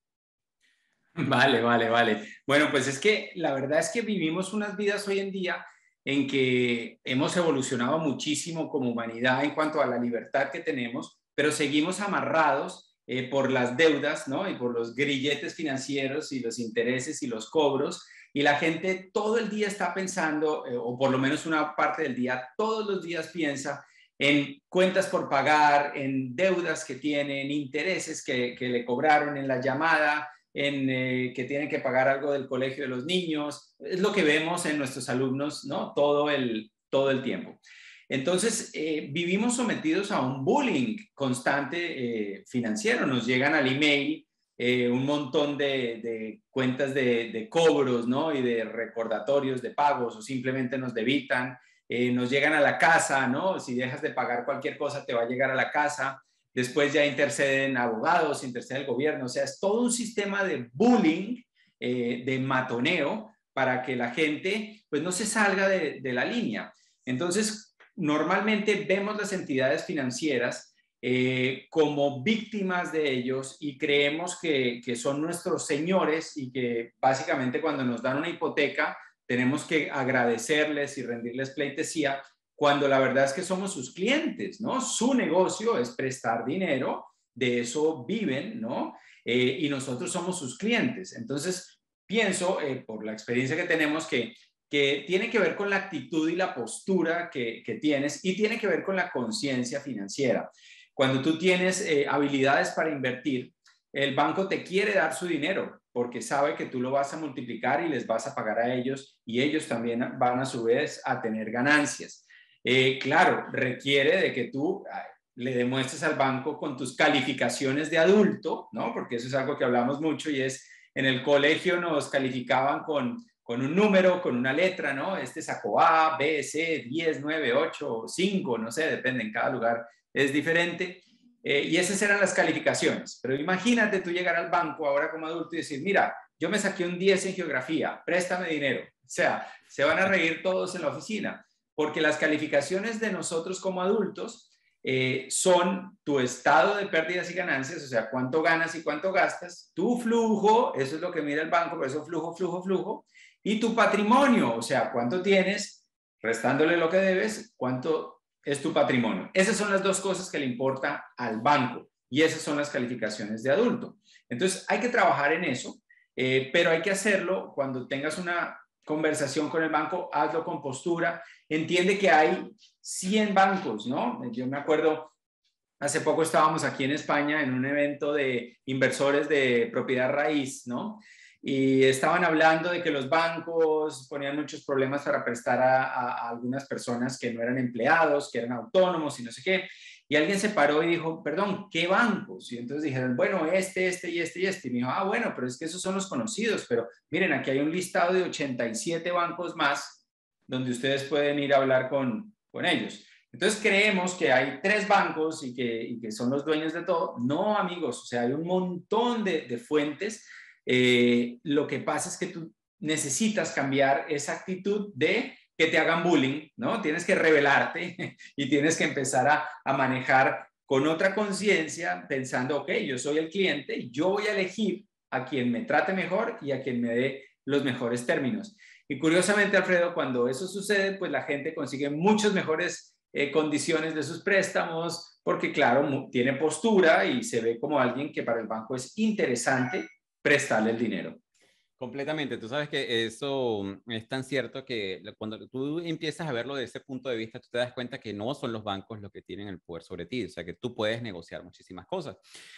Vale, vale, vale. Bueno, pues es que la verdad es que vivimos unas vidas hoy en día en que hemos evolucionado muchísimo como humanidad en cuanto a la libertad que tenemos, pero seguimos amarrados eh, por las deudas, ¿no? Y por los grilletes financieros y los intereses y los cobros. Y la gente todo el día está pensando, eh, o por lo menos una parte del día, todos los días piensa en cuentas por pagar, en deudas que tienen, intereses que, que le cobraron en la llamada, en eh, que tienen que pagar algo del colegio de los niños. Es lo que vemos en nuestros alumnos, ¿no? Todo el, todo el tiempo. Entonces, eh, vivimos sometidos a un bullying constante eh, financiero. Nos llegan al email eh, un montón de, de cuentas de, de cobros, ¿no? Y de recordatorios de pagos, o simplemente nos debitan. Eh, nos llegan a la casa, ¿no? Si dejas de pagar cualquier cosa, te va a llegar a la casa. Después ya interceden abogados, intercede el gobierno. O sea, es todo un sistema de bullying, eh, de matoneo, para que la gente pues no se salga de, de la línea. Entonces, normalmente vemos las entidades financieras eh, como víctimas de ellos y creemos que, que son nuestros señores y que básicamente cuando nos dan una hipoteca tenemos que agradecerles y rendirles pleitesía, cuando la verdad es que somos sus clientes, ¿no? Su negocio es prestar dinero, de eso viven, ¿no? Eh, y nosotros somos sus clientes. Entonces, pienso, eh, por la experiencia que tenemos, que, que tiene que ver con la actitud y la postura que, que tienes y tiene que ver con la conciencia financiera. Cuando tú tienes eh, habilidades para invertir, el banco te quiere dar su dinero porque sabe que tú lo vas a multiplicar y les vas a pagar a ellos y ellos también van a su vez a tener ganancias. Eh, claro, requiere de que tú ay, le demuestres al banco con tus calificaciones de adulto, ¿no? Porque eso es algo que hablamos mucho y es, en el colegio nos calificaban con, con un número, con una letra, ¿no? Este sacó A, B, C, diez, nueve, ocho, cinco, no sé, depende, en cada lugar es diferente. Eh, y esas eran las calificaciones. Pero imagínate tú llegar al banco ahora como adulto y decir, mira, yo me saqué un diez en geografía, préstame dinero. O sea, se van a reír todos en la oficina, porque las calificaciones de nosotros como adultos eh, son tu estado de pérdidas y ganancias, o sea, cuánto ganas y cuánto gastas, tu flujo, eso es lo que mira el banco, por eso flujo, flujo, flujo, y tu patrimonio, o sea, cuánto tienes, restándole lo que debes, cuánto es tu patrimonio. Esas son las dos cosas que le importan al banco y esas son las calificaciones de adulto. Entonces, hay que trabajar en eso, eh, pero hay que hacerlo cuando tengas una conversación con el banco, hazlo con postura, entiende que hay cien bancos, ¿no? Yo me acuerdo, hace poco estábamos aquí en España en un evento de inversores de propiedad raíz, ¿no? Y estaban hablando de que los bancos ponían muchos problemas para prestar a, a, a algunas personas que no eran empleados, que eran autónomos y no sé qué. Y alguien se paró y dijo, perdón, ¿qué bancos? Y entonces dijeron, bueno, este, este y este y este. Y me dijo, ah, bueno, pero es que esos son los conocidos. Pero miren, aquí hay un listado de ochenta y siete bancos más donde ustedes pueden ir a hablar con, con ellos. Entonces creemos que hay tres bancos y que, y que son los dueños de todo. No, amigos, o sea, hay un montón de, de fuentes. Eh, lo que pasa es que tú necesitas cambiar esa actitud de que te hagan bullying, ¿no? Tienes que rebelarte y tienes que empezar a, a manejar con otra conciencia, pensando, ok, yo soy el cliente y yo voy a elegir a quien me trate mejor y a quien me dé los mejores términos. Y curiosamente, Alfredo, cuando eso sucede, pues la gente consigue muchas mejores eh, condiciones de sus préstamos, porque claro, tiene postura y se ve como alguien que para el banco es interesante prestarle el dinero. Completamente. Tú sabes que eso es tan cierto que cuando tú empiezas a verlo desde ese punto de vista, tú te das cuenta que no son los bancos los que tienen el poder sobre ti, o sea, que tú puedes negociar muchísimas cosas.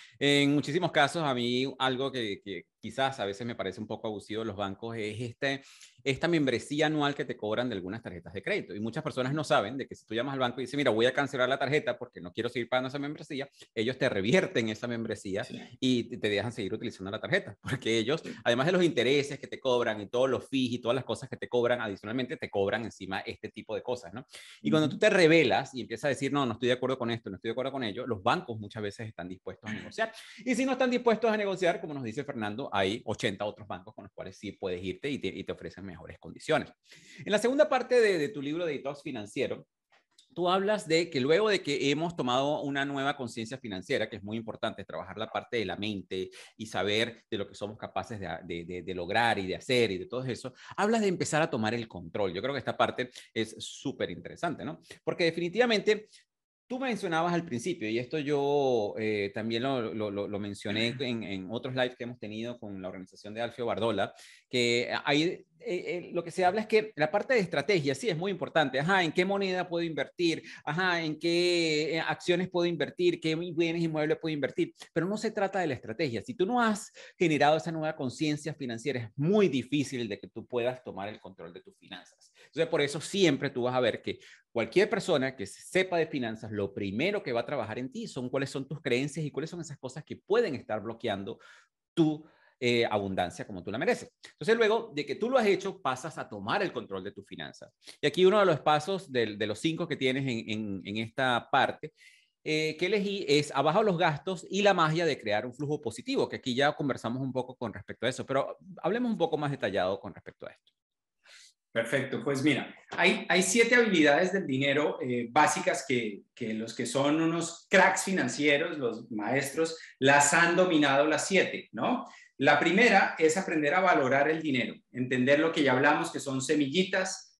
En muchísimos casos, a mí algo que, que quizás a veces me parece un poco abusivo de los bancos es este, esta membresía anual que te cobran de algunas tarjetas de crédito. Y muchas personas no saben de que si tú llamas al banco y dices, mira, voy a cancelar la tarjeta porque no quiero seguir pagando esa membresía, ellos te revierten esa membresía sí. y te dejan seguir utilizando la tarjeta. Porque ellos, además de los intereses que te cobran y todos los fees y todas las cosas que te cobran, adicionalmente te cobran encima este tipo de cosas, ¿no? Y cuando tú te rebelas y empiezas a decir, no, no estoy de acuerdo con esto, no estoy de acuerdo con ello, los bancos muchas veces están dispuestos a negociar. Y si no están dispuestos a negociar, como nos dice Fernando, hay ochenta otros bancos con los cuales sí puedes irte y te, y te ofrecen mejores condiciones. En la segunda parte de, de tu libro de Detox Financiero, tú hablas de que luego de que hemos tomado una nueva conciencia financiera, que es muy importante, trabajar la parte de la mente y saber de lo que somos capaces de, de, de, de lograr y de hacer y de todo eso, hablas de empezar a tomar el control. Yo creo que esta parte es súper interesante, ¿no? Porque definitivamente tú mencionabas al principio, y esto yo eh, también lo, lo, lo mencioné en, en otros lives que hemos tenido con la organización de Alfio Bardola, que hay, eh, eh, lo que se habla es que la parte de estrategia sí es muy importante. Ajá, ¿en qué moneda puedo invertir? Ajá, ¿en qué acciones puedo invertir? ¿Qué bienes inmuebles puedo invertir? Pero no se trata de la estrategia. Si tú no has generado esa nueva conciencia financiera, es muy difícil de que tú puedas tomar el control de tus finanzas. Entonces, por eso siempre tú vas a ver que cualquier persona que sepa de finanzas, lo primero que va a trabajar en ti son cuáles son tus creencias y cuáles son esas cosas que pueden estar bloqueando tu eh, abundancia como tú la mereces. Entonces, luego de que tú lo has hecho, pasas a tomar el control de tus finanzas. Y aquí uno de los pasos de, de los cinco que tienes en, en, en esta parte eh, que elegí es abajo los gastos y la magia de crear un flujo positivo, que aquí ya conversamos un poco con respecto a eso, pero hablemos un poco más detallado con respecto a esto. Perfecto, pues mira, hay, hay siete habilidades del dinero eh, básicas que, que los que son unos cracks financieros, los maestros, las han dominado las siete, ¿no? La primera es aprender a valorar el dinero, entender lo que ya hablamos, que son semillitas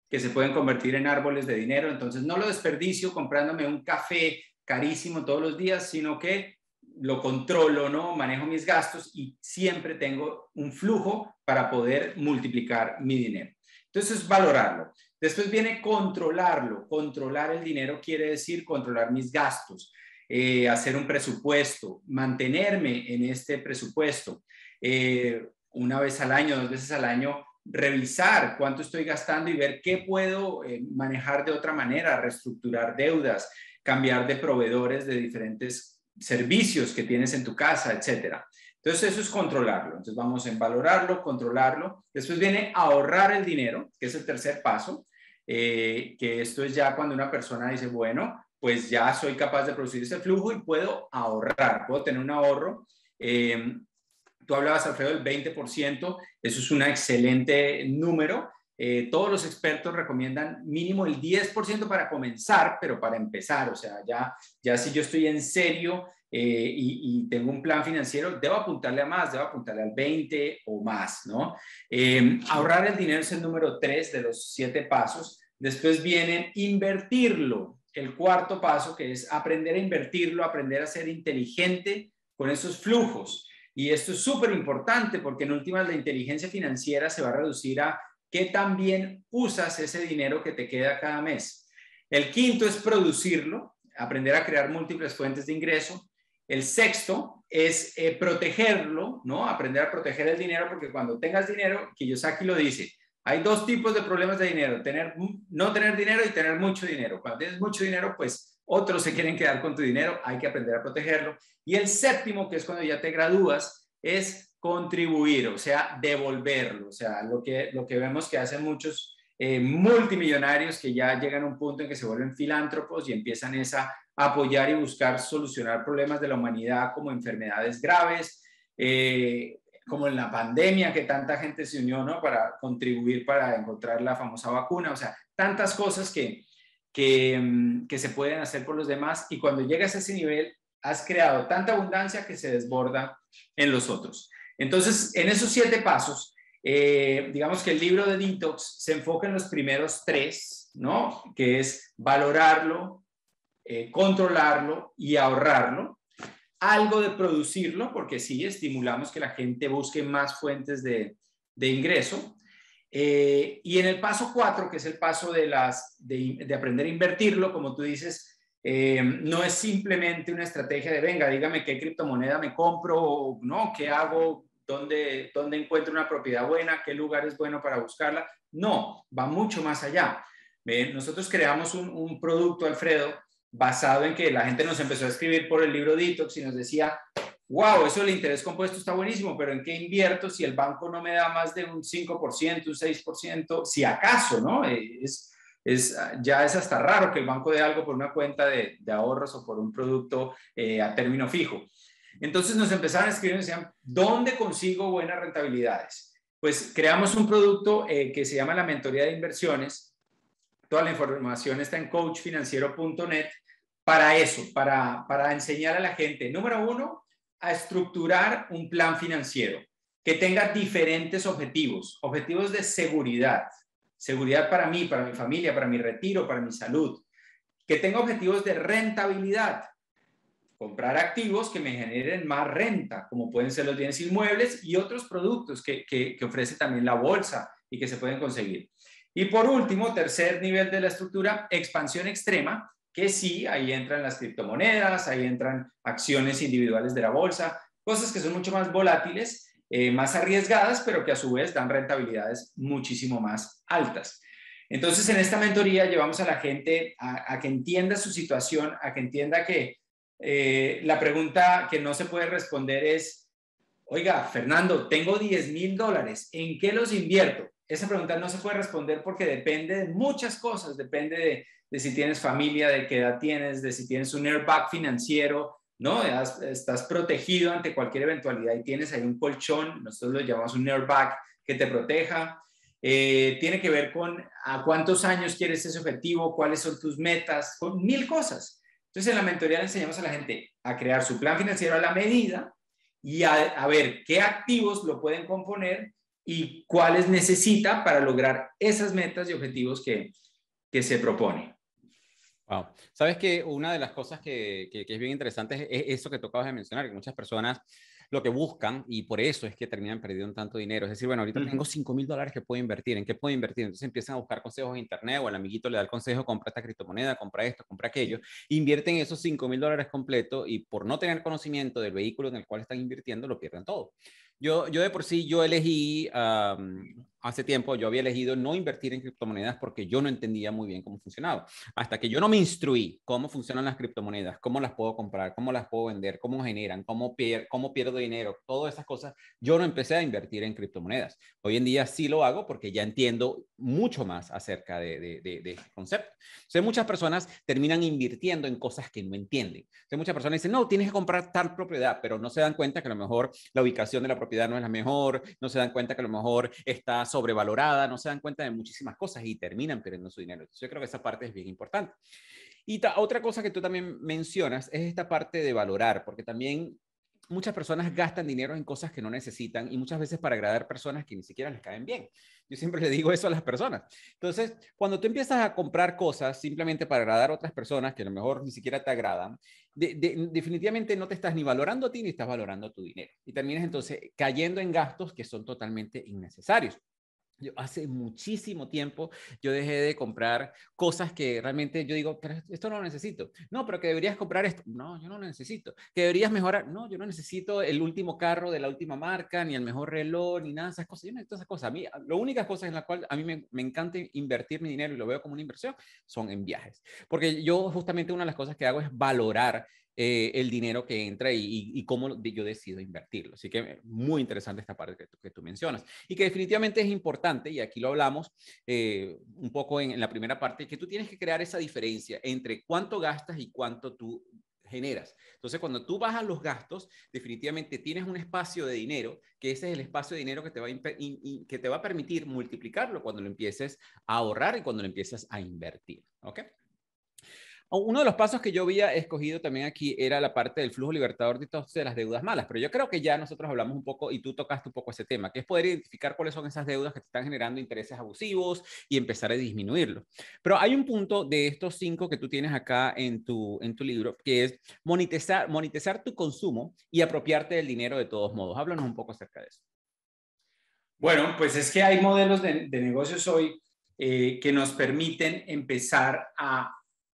que se pueden convertir en árboles de dinero. Entonces no lo desperdicio comprándome un café carísimo todos los días, sino que lo controlo, ¿no? Manejo mis gastos y siempre tengo un flujo para poder multiplicar mi dinero. Entonces, valorarlo. Después viene controlarlo. Controlar el dinero quiere decir controlar mis gastos, eh, hacer un presupuesto, mantenerme en este presupuesto. Eh, una vez al año, dos veces al año, revisar cuánto estoy gastando y ver qué puedo eh, manejar de otra manera, reestructurar deudas, cambiar de proveedores de diferentes servicios que tienes en tu casa, etcétera. Entonces eso es controlarlo. Entonces vamos en valorarlo, controlarlo. Después viene ahorrar el dinero, que es el tercer paso, eh, que esto es ya cuando una persona dice, bueno, pues ya soy capaz de producir ese flujo y puedo ahorrar, puedo tener un ahorro. Eh, tú hablabas, Alfredo, del veinte por ciento, eso es un excelente número. Eh, todos los expertos recomiendan mínimo el diez por ciento para comenzar, pero para empezar, o sea, ya, ya si yo estoy en serio eh, y, y tengo un plan financiero, debo apuntarle a más, debo apuntarle al veinte o más, ¿no? Eh, ahorrar el dinero es el número tres de los siete pasos. Después viene invertirlo, el cuarto paso, que es aprender a invertirlo, aprender a ser inteligente con esos flujos. Y esto es súper importante porque en últimas la inteligencia financiera se va a reducir a qué tan bien usas ese dinero que te queda cada mes. El quinto es producirlo, aprender a crear múltiples fuentes de ingreso. El sexto es eh, protegerlo, ¿no? Aprender a proteger el dinero, porque cuando tengas dinero, Kiyosaki lo dice, hay dos tipos de problemas de dinero, tener, no tener dinero y tener mucho dinero. Cuando tienes mucho dinero, pues otros se quieren quedar con tu dinero, hay que aprender a protegerlo. Y el séptimo, que es cuando ya te gradúas, es contribuir, o sea, devolverlo, o sea, lo que, lo que vemos que hacen muchos eh, multimillonarios que ya llegan a un punto en que se vuelven filántropos y empiezan esa, a apoyar y buscar solucionar problemas de la humanidad como enfermedades graves, eh, como en la pandemia que tanta gente se unió, ¿no? Para contribuir para encontrar la famosa vacuna, o sea, tantas cosas que, que, que se pueden hacer por los demás y cuando llegas a ese nivel has creado tanta abundancia que se desborda en los otros. Entonces, en esos siete pasos, eh, digamos que el libro de Detox se enfoca en los primeros tres, ¿no? Que es valorarlo, eh, controlarlo y ahorrarlo. Algo de producirlo, porque sí, estimulamos que la gente busque más fuentes de, de ingreso. Eh, y en el paso cuatro, que es el paso de, las, de, de aprender a invertirlo, como tú dices, eh, no es simplemente una estrategia de, venga, dígame qué criptomoneda me compro, ¿no? ¿Qué hago? ¿Dónde, dónde encuentro una propiedad buena? ¿Qué lugar es bueno para buscarla? No, va mucho más allá. ¿Ven? Nosotros creamos un, un producto, Alfredo, basado en que la gente nos empezó a escribir por el libro Detox y nos decía, wow, eso del interés compuesto está buenísimo, pero ¿en qué invierto si el banco no me da más de un cinco por ciento, un seis por ciento? Si acaso, ¿no? Es, es, ya es hasta raro que el banco dé algo por una cuenta de, de ahorros o por un producto eh, a término fijo. Entonces nos empezaron a escribir y decían, ¿dónde consigo buenas rentabilidades? Pues creamos un producto eh, que se llama la mentoría de inversiones. Toda la información está en coach financiero punto net para eso, para, para enseñar a la gente, número uno, a estructurar un plan financiero que tenga diferentes objetivos, objetivos de seguridad, seguridad para mí, para mi familia, para mi retiro, para mi salud, que tenga objetivos de rentabilidad, comprar activos que me generen más renta, como pueden ser los bienes inmuebles y otros productos que, que, que ofrece también la bolsa y que se pueden conseguir. Y por último, tercer nivel de la estructura, expansión extrema, que sí, ahí entran las criptomonedas, ahí entran acciones individuales de la bolsa, cosas que son mucho más volátiles, eh, más arriesgadas, pero que a su vez dan rentabilidades muchísimo más altas. Entonces, en esta mentoría llevamos a la gente a, a que entienda su situación, a que entienda que eh, la pregunta que no se puede responder es, oiga, Fernando, tengo diez mil dólares, ¿en qué los invierto? Esa pregunta no se puede responder porque depende de muchas cosas, depende de, de si tienes familia, de qué edad tienes, de si tienes un airbag financiero, ¿no? Estás protegido ante cualquier eventualidad y tienes ahí un colchón, nosotros lo llamamos un airbag que te proteja. Eh, tiene que ver con a cuántos años quieres ese objetivo, cuáles son tus metas, con mil cosas. Entonces en la mentoría le enseñamos a la gente a crear su plan financiero a la medida y a, a ver qué activos lo pueden componer y cuáles necesita para lograr esas metas y objetivos que, que se propone. Wow. Sabes que una de las cosas que, que, que es bien interesante es, es eso que tú acabas de mencionar, que muchas personas lo que buscan, y por eso es que terminan perdiendo tanto dinero, es decir, bueno, ahorita uh-huh. tengo cinco mil dólares que puedo invertir, ¿en qué puedo invertir? Entonces empiezan a buscar consejos en internet, o el amiguito le da el consejo, compra esta criptomoneda, compra esto, compra aquello, invierten esos cinco mil dólares completos, y por no tener conocimiento del vehículo en el cual están invirtiendo, lo pierden todo. Yo, yo de por sí, yo elegí, um, hace tiempo, yo había elegido no invertir en criptomonedas porque yo no entendía muy bien cómo funcionaba. Hasta que yo no me instruí cómo funcionan las criptomonedas, cómo las puedo comprar, cómo las puedo vender, cómo generan, cómo, pier cómo pierdo dinero, todas esas cosas, yo no empecé a invertir en criptomonedas. Hoy en día sí lo hago porque ya entiendo mucho más acerca de, de, de, de este concepto. Entonces, muchas personas terminan invirtiendo en cosas que no entienden. Entonces, muchas personas dicen, no, tienes que comprar tal propiedad, pero no se dan cuenta que a lo mejor la ubicación de la propiedad no es la mejor, no se dan cuenta que a lo mejor está sobrevalorada, no se dan cuenta de muchísimas cosas y terminan perdiendo su dinero. Entonces, yo creo que esa parte es bien importante. Y otra cosa que tú también mencionas es esta parte de valorar, porque también muchas personas gastan dinero en cosas que no necesitan y muchas veces para agradar personas que ni siquiera les caen bien. Yo siempre le digo eso a las personas. Entonces, cuando tú empiezas a comprar cosas simplemente para agradar a otras personas que a lo mejor ni siquiera te agradan, de, de, definitivamente no te estás ni valorando a ti ni estás valorando tu dinero. Y terminas entonces cayendo en gastos que son totalmente innecesarios. Yo hace muchísimo tiempo yo dejé de comprar cosas que realmente yo digo, pero esto no lo necesito. No, pero que deberías comprar esto. No, yo no lo necesito. Que deberías mejorar. No, yo no necesito el último carro de la última marca, ni el mejor reloj, ni nada de esas cosas. Yo no necesito esas cosas. A mí, las únicas cosas en las cuales a mí me, me encanta invertir mi dinero y lo veo como una inversión son en viajes. Porque yo justamente una de las cosas que hago es valorar Eh, el dinero que entra y, y, y cómo yo decido invertirlo. Así que muy interesante esta parte que tú, que tú mencionas y que definitivamente es importante, y aquí lo hablamos eh, un poco en, en la primera parte, que tú tienes que crear esa diferencia entre cuánto gastas y cuánto tú generas. Entonces, cuando tú bajas los gastos, definitivamente tienes un espacio de dinero, que ese es el espacio de dinero que te va a, in, in, que te va a permitir multiplicarlo cuando lo empieces a ahorrar y cuando lo empieces a invertir. ¿Ok? Uno de los pasos que yo había escogido también aquí era la parte del flujo libertador de, de las deudas malas, pero yo creo que ya nosotros hablamos un poco y tú tocaste un poco ese tema, que es poder identificar cuáles son esas deudas que te están generando intereses abusivos y empezar a disminuirlo. Pero hay un punto de estos cinco que tú tienes acá en tu, en tu libro, que es monetizar, monetizar tu consumo y apropiarte del dinero de todos modos. Háblanos un poco acerca de eso. Bueno, pues es que hay modelos de, de negocios hoy eh, que nos permiten empezar a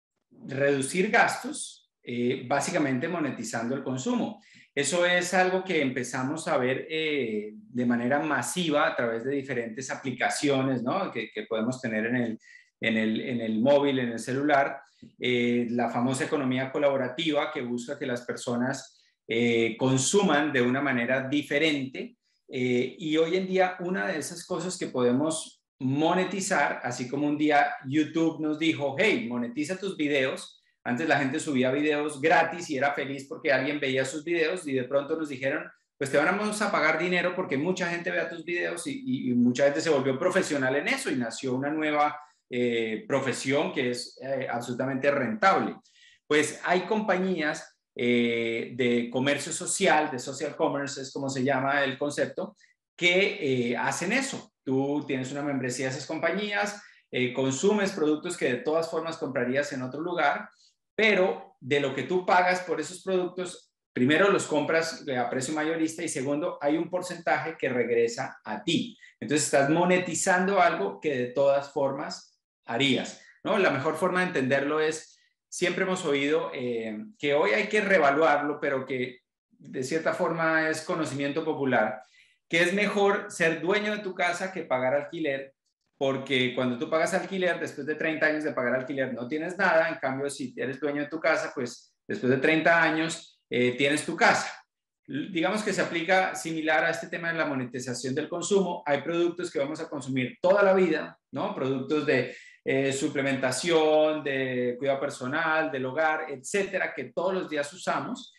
reducir gastos, eh, básicamente monetizando el consumo. Eso es algo que empezamos a ver eh, de manera masiva a través de diferentes aplicaciones, ¿no? que, que podemos tener en el, en, el, en el móvil, en el celular. Eh, la famosa economía colaborativa que busca que las personas eh, consuman de una manera diferente. Eh, y hoy en día una de esas cosas que podemos monetizar, así como un día YouTube nos dijo, hey, monetiza tus videos. Antes la gente subía videos gratis y era feliz porque alguien veía sus videos y de pronto nos dijeron, pues te vamos a pagar dinero porque mucha gente vea tus videos y, y, y mucha gente se volvió profesional en eso y nació una nueva eh, profesión que es eh, absolutamente rentable. Pues hay compañías eh, de comercio social, de social commerce es como se llama el concepto, que eh, hacen eso. Tú tienes una membresía de esas compañías, eh, consumes productos que de todas formas comprarías en otro lugar, pero de lo que tú pagas por esos productos, primero los compras a precio mayorista y segundo, hay un porcentaje que regresa a ti. Entonces estás monetizando algo que de todas formas harías, ¿no? La mejor forma de entenderlo es, siempre hemos oído eh, que hoy hay que reevaluarlo, pero que de cierta forma es conocimiento popular, que es mejor ser dueño de tu casa que pagar alquiler, porque cuando tú pagas alquiler, después de treinta años de pagar alquiler no tienes nada, en cambio si eres dueño de tu casa, pues después de treinta años eh, tienes tu casa. Digamos que se aplica similar a este tema de la monetización del consumo. Hay productos que vamos a consumir toda la vida, ¿no? Productos de eh, suplementación, de cuidado personal, del hogar, etcétera, que todos los días usamos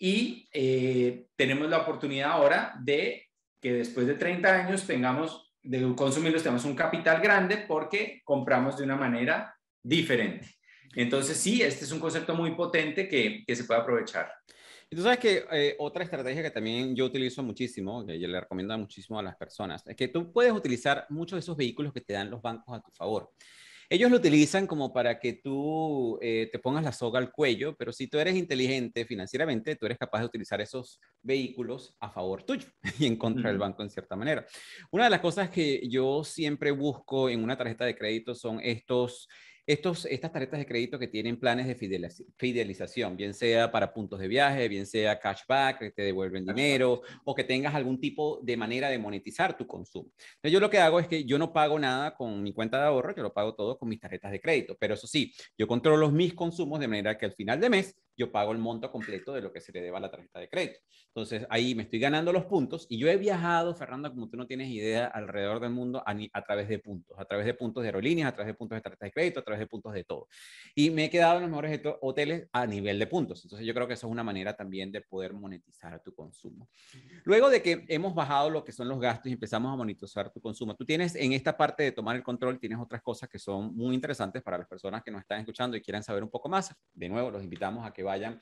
y eh, tenemos la oportunidad ahora de que después de treinta años tengamos, de consumirlos, tenemos un capital grande porque compramos de una manera diferente. Entonces, sí, este es un concepto muy potente que, que se puede aprovechar. Y tú sabes que eh, otra estrategia que también yo utilizo muchísimo, que yo le recomiendo muchísimo a las personas, es que tú puedes utilizar muchos de esos vehículos que te dan los bancos a tu favor. Ellos lo utilizan como para que tú eh, te pongas la soga al cuello, pero si tú eres inteligente financieramente, tú eres capaz de utilizar esos vehículos a favor tuyo y en contra del Ujú. banco en cierta manera. Una de las cosas que yo siempre busco en una tarjeta de crédito son estos estos, estas tarjetas de crédito que tienen planes de fidelización, bien sea para puntos de viaje, bien sea cashback, que te devuelven dinero, o que tengas algún tipo de manera de monetizar tu consumo. Entonces, yo lo que hago es que yo no pago nada con mi cuenta de ahorro, yo lo pago todo con mis tarjetas de crédito, pero eso sí, yo controlo mis consumos de manera que al final de mes yo pago el monto completo de lo que se le deba a la tarjeta de crédito. Entonces, ahí me estoy ganando los puntos y yo he viajado, Fernando, como tú no tienes idea, alrededor del mundo a, a través de puntos, a través de puntos de aerolíneas, a través de puntos de tarjetas de crédito, a través de puntos de todo. Y me he quedado en los mejores hoteles a nivel de puntos. Entonces, yo creo que eso es una manera también de poder monetizar tu consumo. Luego de que hemos bajado lo que son los gastos y empezamos a monitorizar tu consumo, tú tienes en esta parte de tomar el control, tienes otras cosas que son muy interesantes para las personas que nos están escuchando y quieran saber un poco más. De nuevo, los invitamos a que vayan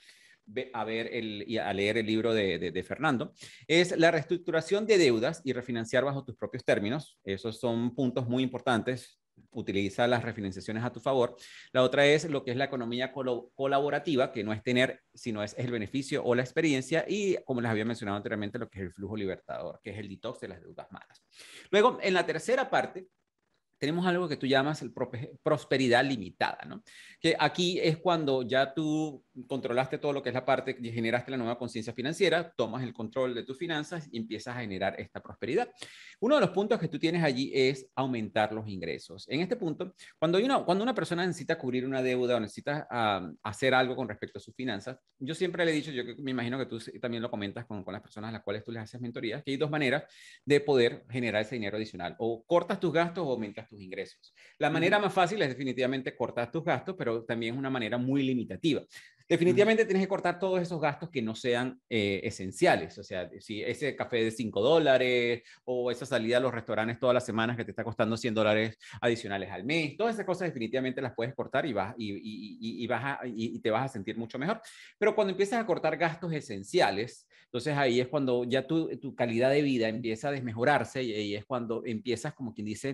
a ver el, y a leer el libro de, de, de Fernando, es la reestructuración de deudas y refinanciar bajo tus propios términos. Esos son puntos muy importantes. Utiliza las refinanciaciones a tu favor. La otra es lo que es la economía col colaborativa, que no es tener, sino es el beneficio o la experiencia. Y como les había mencionado anteriormente, lo que es el flujo libertador, que es el detox de las deudas malas. Luego, en la tercera parte, tenemos algo que tú llamas el prosperidad limitada, ¿no? Que aquí es cuando ya tú controlaste todo lo que es la parte, generaste la nueva conciencia financiera, tomas el control de tus finanzas y empiezas a generar esta prosperidad. Uno de los puntos que tú tienes allí es aumentar los ingresos. En este punto, cuando, hay una, cuando una persona necesita cubrir una deuda o necesita uh, hacer algo con respecto a sus finanzas, yo siempre le he dicho, yo me imagino que tú también lo comentas con, con las personas a las cuales tú les haces mentorías, que hay dos maneras de poder generar ese dinero adicional. O cortas tus gastos o aumentas tus ingresos. La manera Uh-huh. más fácil es definitivamente cortar tus gastos, pero también es una manera muy limitativa. Definitivamente tienes que cortar todos esos gastos que no sean eh, esenciales. O sea, si ese café de cinco dólares o esa salida a los restaurantes todas las semanas que te está costando cien dólares adicionales al mes, todas esas cosas definitivamente las puedes cortar y, vas, y, y, y, y, vas a, y, y te vas a sentir mucho mejor. Pero cuando empiezas a cortar gastos esenciales, entonces ahí es cuando ya tu, tu calidad de vida empieza a desmejorarse y, y es cuando empiezas, como quien dice,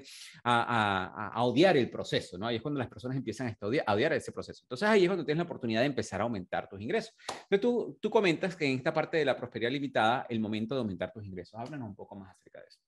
a, a, a odiar el proceso, ¿no? Ahí es cuando las personas empiezan a, estudiar, a odiar ese proceso. Entonces ahí es cuando tienes la oportunidad de empezar a aumentar tus ingresos. Entonces tú, tú comentas que en esta parte de la prosperidad limitada, el momento de aumentar tus ingresos. Háblanos un poco más acerca de eso.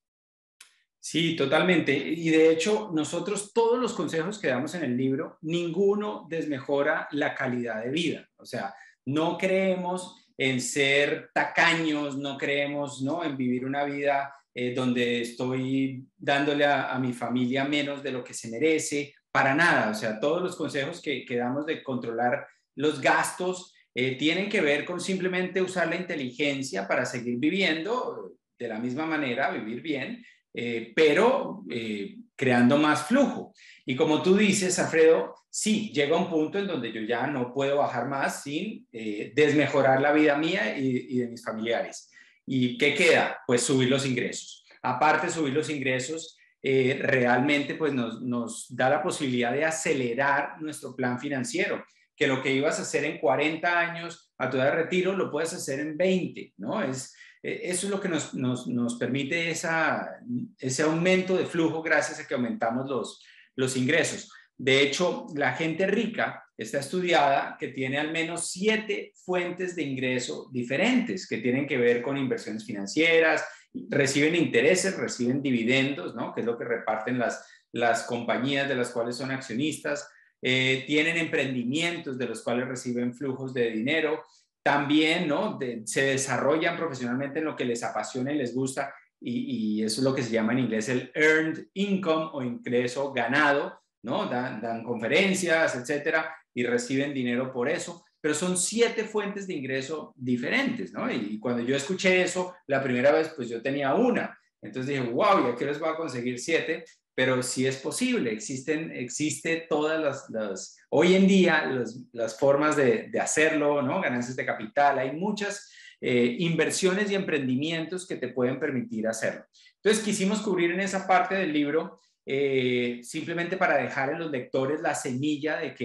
Sí, totalmente. Y de hecho, nosotros todos los consejos que damos en el libro, ninguno desmejora la calidad de vida. O sea, no creemos en ser tacaños, no creemos, ¿no?, en vivir una vida eh, donde estoy dándole a, a mi familia menos de lo que se merece, para nada. O sea, todos los consejos que, que damos de controlar los gastos eh, tienen que ver con simplemente usar la inteligencia para seguir viviendo de la misma manera, vivir bien. Eh, pero eh, creando más flujo. Y como tú dices, Alfredo, sí, llega un punto en donde yo ya no puedo bajar más sin eh, desmejorar la vida mía y, y de mis familiares. ¿Y qué queda? Pues subir los ingresos. Aparte de subir los ingresos, eh, realmente pues nos, nos da la posibilidad de acelerar nuestro plan financiero, que lo que ibas a hacer en cuarenta años a tu edad de retiro lo puedes hacer en veinte, ¿no? Es, eso es lo que nos, nos, nos permite esa, ese aumento de flujo gracias a que aumentamos los, los ingresos. De hecho, la gente rica está estudiada que tiene al menos siete fuentes de ingreso diferentes que tienen que ver con inversiones financieras, reciben intereses, reciben dividendos, ¿no?, que es lo que reparten las, las compañías de las cuales son accionistas, eh, tienen emprendimientos de los cuales reciben flujos de dinero. También, ¿no?, de, se desarrollan profesionalmente en lo que les apasiona y les gusta, y, y eso es lo que se llama en inglés el earned income o ingreso ganado, ¿no? Dan, dan conferencias, etcétera, y reciben dinero por eso, pero son siete fuentes de ingreso diferentes, ¿no? Y, y cuando yo escuché eso la primera vez, pues yo tenía una, entonces dije, wow, ¿y a qué les voy a conseguir siete? Pero sí es posible, existen, existe todas las, las hoy en día las, las formas de, de hacerlo, ¿no? Ganancias de capital, hay muchas eh, inversiones y emprendimientos que te pueden permitir hacerlo. Entonces quisimos cubrir en esa parte del libro eh, simplemente para dejar en los lectores la semilla de que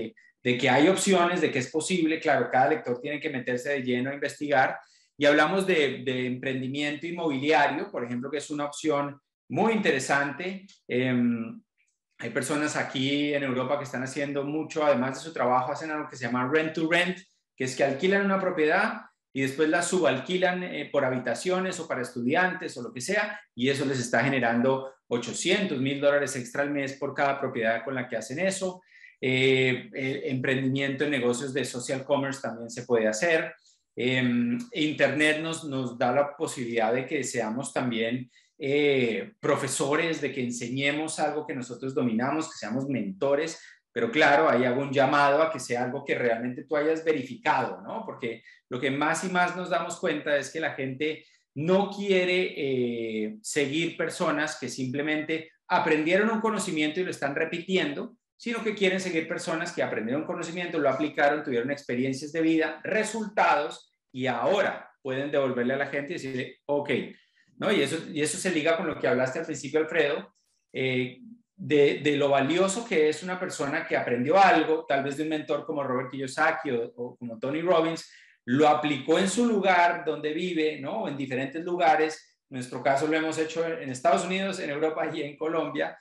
de que hay opciones, de que es posible. Claro, cada lector tiene que meterse de lleno a investigar. Y hablamos de, de emprendimiento inmobiliario, por ejemplo, que es una opción muy interesante. Eh, hay personas aquí en Europa que están haciendo mucho, además de su trabajo, hacen algo que se llama rent to rent, que es que alquilan una propiedad y después la subalquilan eh, por habitaciones o para estudiantes o lo que sea, y eso les está generando ochocientos mil dólares extra al mes por cada propiedad con la que hacen eso. Eh, eh, emprendimiento en negocios de social commerce también se puede hacer. Eh, Internet nos, nos da la posibilidad de que seamos también eh, profesores, de que enseñemos algo que nosotros dominamos, que seamos mentores, pero claro, ahí hago un llamado a que sea algo que realmente tú hayas verificado, ¿no? Porque lo que más y más nos damos cuenta es que la gente no quiere eh, seguir personas que simplemente aprendieron un conocimiento y lo están repitiendo, sino que quieren seguir personas que aprendieron conocimiento, lo aplicaron, tuvieron experiencias de vida, resultados, y ahora pueden devolverle a la gente y decirle, ok, ¿no? Y eso, y eso se liga con lo que hablaste al principio, Alfredo, eh, de, de lo valioso que es una persona que aprendió algo, tal vez de un mentor como Robert Kiyosaki o, o como Tony Robbins, lo aplicó en su lugar donde vive, ¿no? En diferentes lugares. En nuestro caso lo hemos hecho en Estados Unidos, en Europa y en Colombia,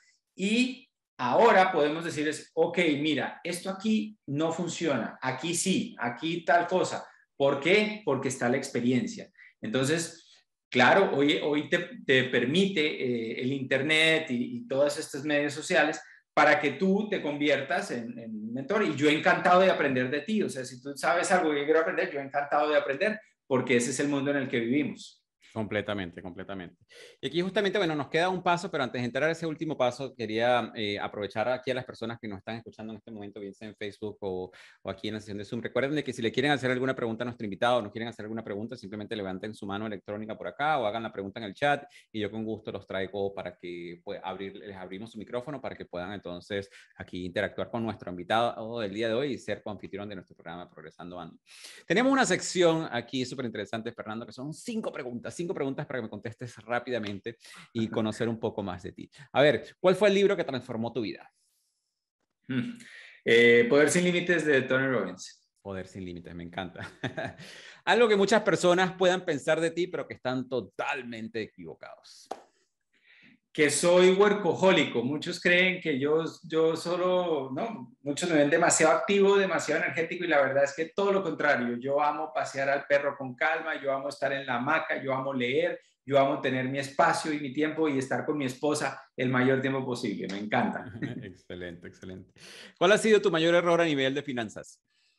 y ahora podemos decirles, ok, mira, esto aquí no funciona, aquí sí, aquí tal cosa. ¿Por qué? Porque está la experiencia. Entonces, claro, hoy, hoy te, te permite eh, el Internet y, y todos estos medios sociales para que tú te conviertas en, en mentor. Y yo he encantado de aprender de ti. O sea, si tú sabes algo que yo quiero aprender, yo he encantado de aprender, porque ese es el mundo en el que vivimos. Completamente, completamente. Y aquí justamente, bueno, nos queda un paso, pero antes de entrar a ese último paso, quería eh, aprovechar aquí a las personas que nos están escuchando en este momento, bien sea en Facebook o, o aquí en la sesión de Zoom. Recuerden de que si le quieren hacer alguna pregunta a nuestro invitado o nos quieren hacer alguna pregunta, simplemente levanten su mano electrónica por acá o hagan la pregunta en el chat y yo con gusto los traigo para que pues, abrir, les abrimos su micrófono para que puedan entonces aquí interactuar con nuestro invitado del día de hoy y ser coanfitrión de nuestro programa Progresando Ando. Tenemos una sección aquí súper interesante, Fernando, que son cinco preguntas, cinco preguntas para que me contestes rápidamente y conocer un poco más de ti. A ver, ¿cuál fue el libro que transformó tu vida? Hmm. Eh, Poder sin límites de Tony Robbins. Poder sin límites, me encanta. Algo que muchas personas puedan pensar de ti, pero que están totalmente equivocados. Que soy workahólico. Muchos creen que yo, yo solo, no, muchos me ven demasiado activo, demasiado energético y la verdad es que todo lo contrario. Yo amo pasear al perro con calma, yo amo estar en la hamaca, yo amo leer, yo amo tener mi espacio y mi tiempo y estar con mi esposa el mayor tiempo posible. Me encanta. Excelente, excelente. ¿Cuál ha sido tu mayor error a nivel de finanzas?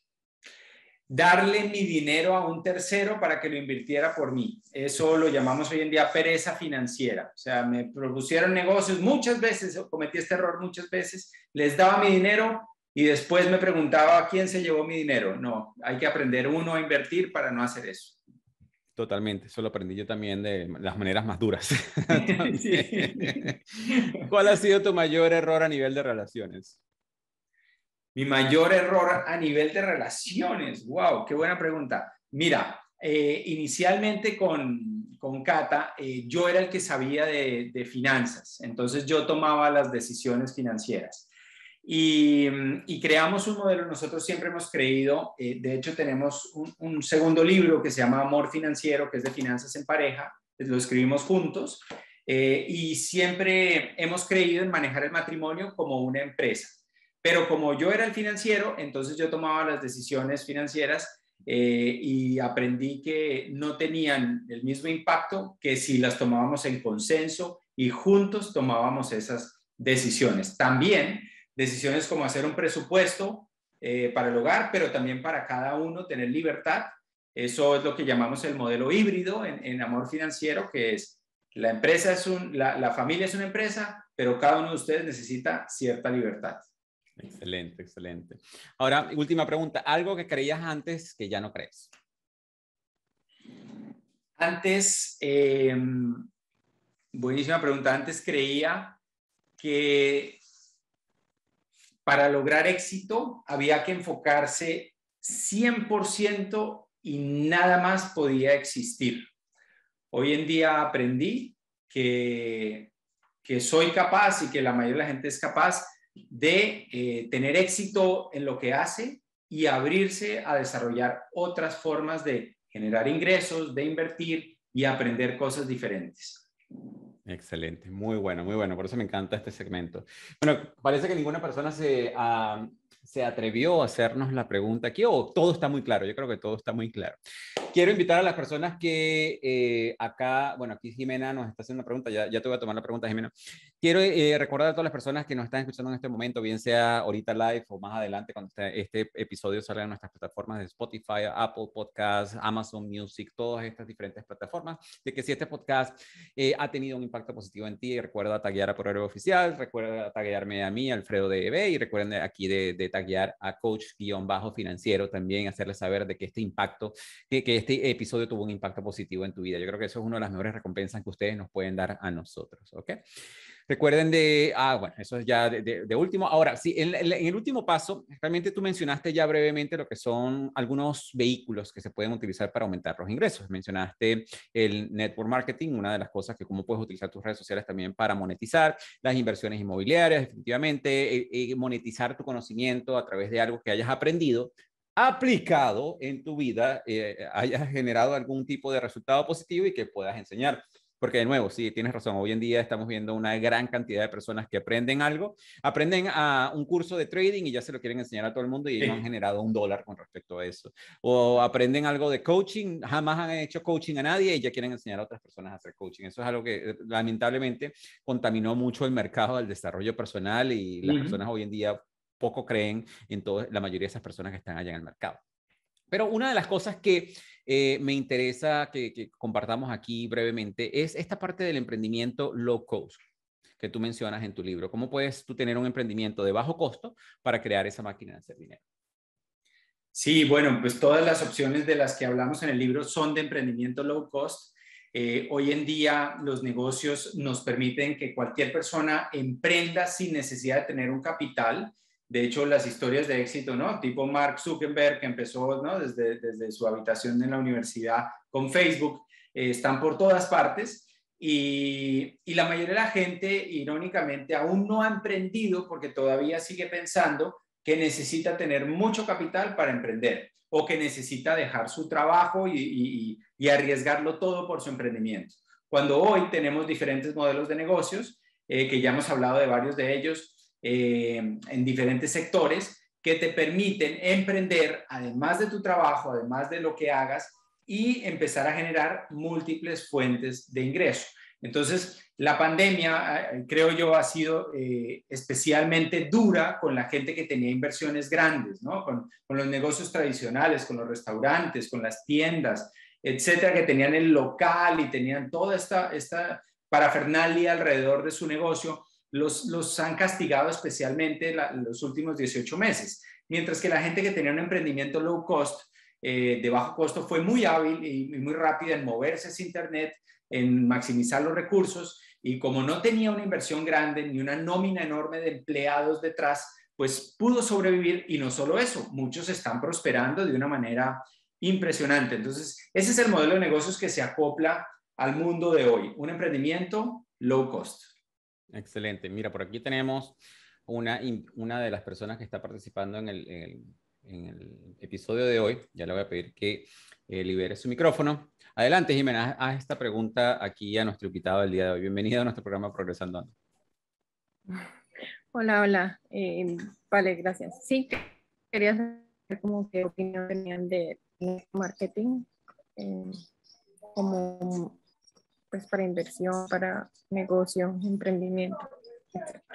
Darle mi dinero a un tercero para que lo invirtiera por mí. Eso lo llamamos hoy en día pereza financiera. O sea, me propusieron negocios muchas veces, cometí este error muchas veces, les daba mi dinero y después me preguntaba a quién se llevó mi dinero. No, hay que aprender uno a invertir para no hacer eso. Totalmente, eso lo aprendí yo también de las maneras más duras. Sí. ¿Cuál ha sido tu mayor error a nivel de relaciones? Mi mayor error a nivel de relaciones. Wow, qué buena pregunta. Mira, eh, inicialmente con, con Cata, eh, yo era el que sabía de, de finanzas, entonces yo tomaba las decisiones financieras. Y, y creamos un modelo, nosotros siempre hemos creído, eh, de hecho tenemos un, un segundo libro que se llama Amor Financiero, que es de finanzas en pareja, lo escribimos juntos, eh, y siempre hemos creído en manejar el matrimonio como una empresa. Pero como yo era el financiero, entonces yo tomaba las decisiones financieras eh, y aprendí que no tenían el mismo impacto que si las tomábamos en consenso y juntos tomábamos esas decisiones. También decisiones como hacer un presupuesto eh, para el hogar, pero también para cada uno tener libertad. Eso es lo que llamamos el modelo híbrido en, en Amor Financiero, que es la empresa es un, la, la familia es una empresa, pero cada uno de ustedes necesita cierta libertad. Excelente, excelente. Ahora, última pregunta. ¿Algo que creías antes que ya no crees? Antes, eh, buenísima pregunta. Antes creía que para lograr éxito había que enfocarse cien por ciento y nada más podía existir. Hoy en día aprendí que, que soy capaz y que la mayoría de la gente es capaz de eh, tener éxito en lo que hace y abrirse a desarrollar otras formas de generar ingresos, de invertir y aprender cosas diferentes. Excelente, muy bueno, muy bueno. Por eso me encanta este segmento. Bueno, parece que ninguna persona se, uh, se atrevió a hacernos la pregunta aquí, o todo está muy claro. Yo creo que todo está muy claro. Quiero invitar a las personas que eh, acá, bueno, aquí Jimena nos está haciendo una pregunta, ya, ya te voy a tomar la pregunta, Jimena. Quiero eh, recordar a todas las personas que nos están escuchando en este momento, bien sea ahorita live o más adelante cuando este, este episodio salga en nuestras plataformas de Spotify, Apple Podcasts, Amazon Music, todas estas diferentes plataformas, de que si este podcast eh, ha tenido un impacto positivo en ti, recuerda taguear a Progreso Oficial, recuerda taguearme a mí, Alfredo de E B, y recuerden aquí de, de taguear a Coach-Financiero también, hacerles saber de que este impacto, que, que este episodio tuvo un impacto positivo en tu vida. Yo creo que eso es una de las mejores recompensas que ustedes nos pueden dar a nosotros, ¿ok? Recuerden de, ah, bueno, eso es ya de, de, de último. Ahora, sí, en, en el último paso, realmente tú mencionaste ya brevemente lo que son algunos vehículos que se pueden utilizar para aumentar los ingresos. Mencionaste el network marketing, una de las cosas que cómo puedes utilizar tus redes sociales también para monetizar, las inversiones inmobiliarias, definitivamente, eh, eh, monetizar tu conocimiento a través de algo que hayas aprendido, aplicado en tu vida, eh, hayas generado algún tipo de resultado positivo y que puedas enseñar. Porque de nuevo, sí, tienes razón, hoy en día estamos viendo una gran cantidad de personas que aprenden algo, aprenden a un curso de trading y ya se lo quieren enseñar a todo el mundo y Sí. no han generado un dólar con respecto a eso. O aprenden algo de coaching, jamás han hecho coaching a nadie y ya quieren enseñar a otras personas a hacer coaching. Eso es algo que lamentablemente contaminó mucho el mercado del desarrollo personal y las uh-huh. personas hoy en día poco creen en toda la mayoría de esas personas que están allá en el mercado. Pero una de las cosas que eh, me interesa que, que compartamos aquí brevemente es esta parte del emprendimiento low cost que tú mencionas en tu libro. ¿Cómo puedes tú tener un emprendimiento de bajo costo para crear esa máquina de hacer dinero? Sí, bueno, pues todas las opciones de las que hablamos en el libro son de emprendimiento low cost. Eh, hoy en día los negocios nos permiten que cualquier persona emprenda sin necesidad de tener un capital. De hecho, las historias de éxito, ¿no? Tipo Mark Zuckerberg, que empezó, ¿no? desde, desde su habitación en la universidad con Facebook, eh, están por todas partes. Y, y la mayoría de la gente, irónicamente, aún no ha emprendido porque todavía sigue pensando que necesita tener mucho capital para emprender o que necesita dejar su trabajo y, y, y arriesgarlo todo por su emprendimiento. Cuando hoy tenemos diferentes modelos de negocios, eh, que ya hemos hablado de varios de ellos, Eh, en diferentes sectores que te permiten emprender además de tu trabajo, además de lo que hagas y empezar a generar múltiples fuentes de ingreso. Entonces, la pandemia, eh, creo yo, ha sido eh, especialmente dura con la gente que tenía inversiones grandes, ¿no? Con, con los negocios tradicionales, con los restaurantes, con las tiendas, etcétera, que tenían el local y tenían toda esta, esta parafernalia alrededor de su negocio. Los, los han castigado especialmente la, los últimos dieciocho meses, mientras que la gente que tenía un emprendimiento low cost, eh, de bajo costo, fue muy hábil y, y muy rápida en moverse hacia Internet, en maximizar los recursos, y como no tenía una inversión grande ni una nómina enorme de empleados detrás, pues pudo sobrevivir. Y no solo eso, muchos están prosperando de una manera impresionante. Entonces, ese es el modelo de negocios que se acopla al mundo de hoy, un emprendimiento low cost. Excelente. Mira, por aquí tenemos una, una de las personas que está participando en el, en el, en el episodio de hoy. Ya le voy a pedir que eh, libere su micrófono. Adelante, Jimena, haz esta pregunta aquí a nuestro invitado del día de hoy. Bienvenido a nuestro programa Progresando. Hola, hola. Eh, vale, gracias. Sí, quería saber como qué opinión tenían de marketing, eh, como pues para inversión, para negocio, emprendimiento, etcétera.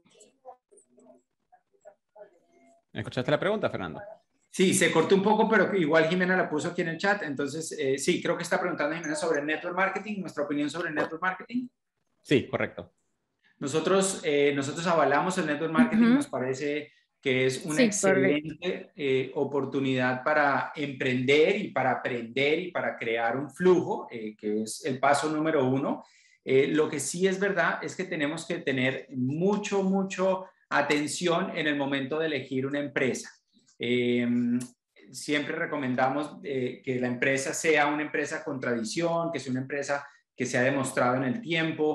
¿Escuchaste la pregunta, Fernando? Sí, se cortó un poco, pero igual Jimena la puso aquí en el chat. Entonces, eh, sí, creo que está preguntando Jimena sobre network marketing, nuestra opinión sobre network marketing. Sí, correcto. Nosotros, eh, nosotros avalamos el network marketing, uh-huh. Nos parece que es una sí, excelente eh, oportunidad para emprender y para aprender y para crear un flujo, eh, que es el paso número uno. Eh, lo que sí es verdad es que tenemos que tener mucho, mucho atención en el momento de elegir una empresa. Eh, siempre recomendamos eh, que la empresa sea una empresa con tradición, que sea una empresa que se ha demostrado en el tiempo,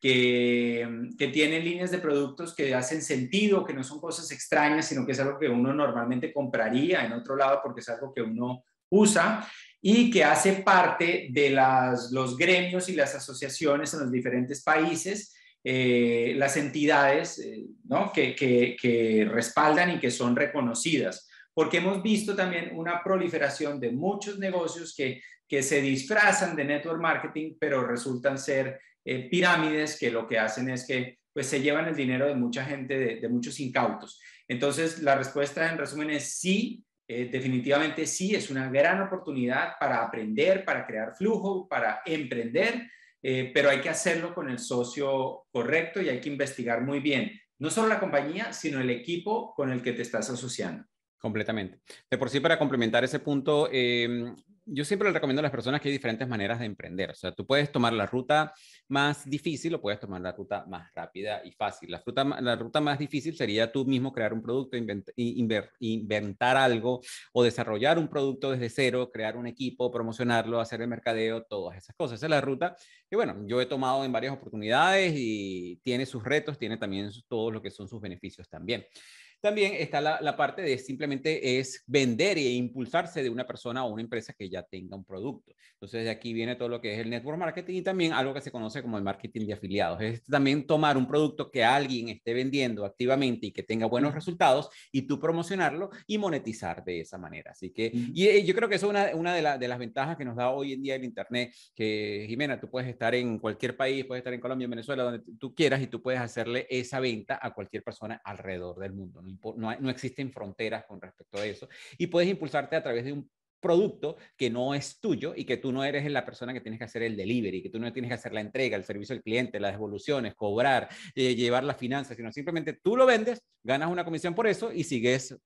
que, que tienen líneas de productos que hacen sentido, que no son cosas extrañas, sino que es algo que uno normalmente compraría en otro lado porque es algo que uno usa, y que hace parte de las, los gremios y las asociaciones en los diferentes países, eh, las entidades eh, ¿no? que, que, que respaldan y que son reconocidas. Porque hemos visto también una proliferación de muchos negocios que, que se disfrazan de network marketing, pero resultan ser eh, pirámides que lo que hacen es que pues, se llevan el dinero de mucha gente, de, de muchos incautos. Entonces, la respuesta en resumen es sí. Eh, definitivamente sí, es una gran oportunidad para aprender, para crear flujo, para emprender, eh, pero hay que hacerlo con el socio correcto y hay que investigar muy bien, no solo la compañía, sino el equipo con el que te estás asociando. Completamente. De por sí, para complementar ese punto, eh, yo siempre le recomiendo a las personas que hay diferentes maneras de emprender. O sea, tú puedes tomar la ruta más difícil o puedes tomar la ruta más rápida y fácil. La ruta, la ruta más difícil sería tú mismo crear un producto, invent, inver, inventar algo o desarrollar un producto desde cero, crear un equipo, promocionarlo, hacer el mercadeo, todas esas cosas. Esa es la ruta que, bueno, yo he tomado en varias oportunidades y tiene sus retos, tiene también todo lo que son sus beneficios también. También está la, la parte de simplemente es vender e impulsarse de una persona o una empresa que ya tenga un producto. Entonces, de aquí viene todo lo que es el network marketing y también algo que se conoce como el marketing de afiliados. Es también tomar un producto que alguien esté vendiendo activamente y que tenga buenos uh-huh. resultados y tú promocionarlo y monetizar de esa manera. Así que, uh-huh. y, y yo creo que eso es una, una de, la, de las ventajas que nos da hoy en día el Internet, que Jimena, tú puedes estar en cualquier país, puedes estar en Colombia, en Venezuela, donde tú quieras y tú puedes hacerle esa venta a cualquier persona alrededor del mundo. ¿No? No, hay, no existen fronteras con respecto a eso y puedes impulsarte a través de un producto que no es tuyo y que tú no eres la persona que tienes que hacer el delivery, que tú no tienes que hacer la entrega, el servicio al cliente, las devoluciones, cobrar, eh, llevar las finanzas, sino simplemente tú lo vendes, ganas una comisión por eso y sigues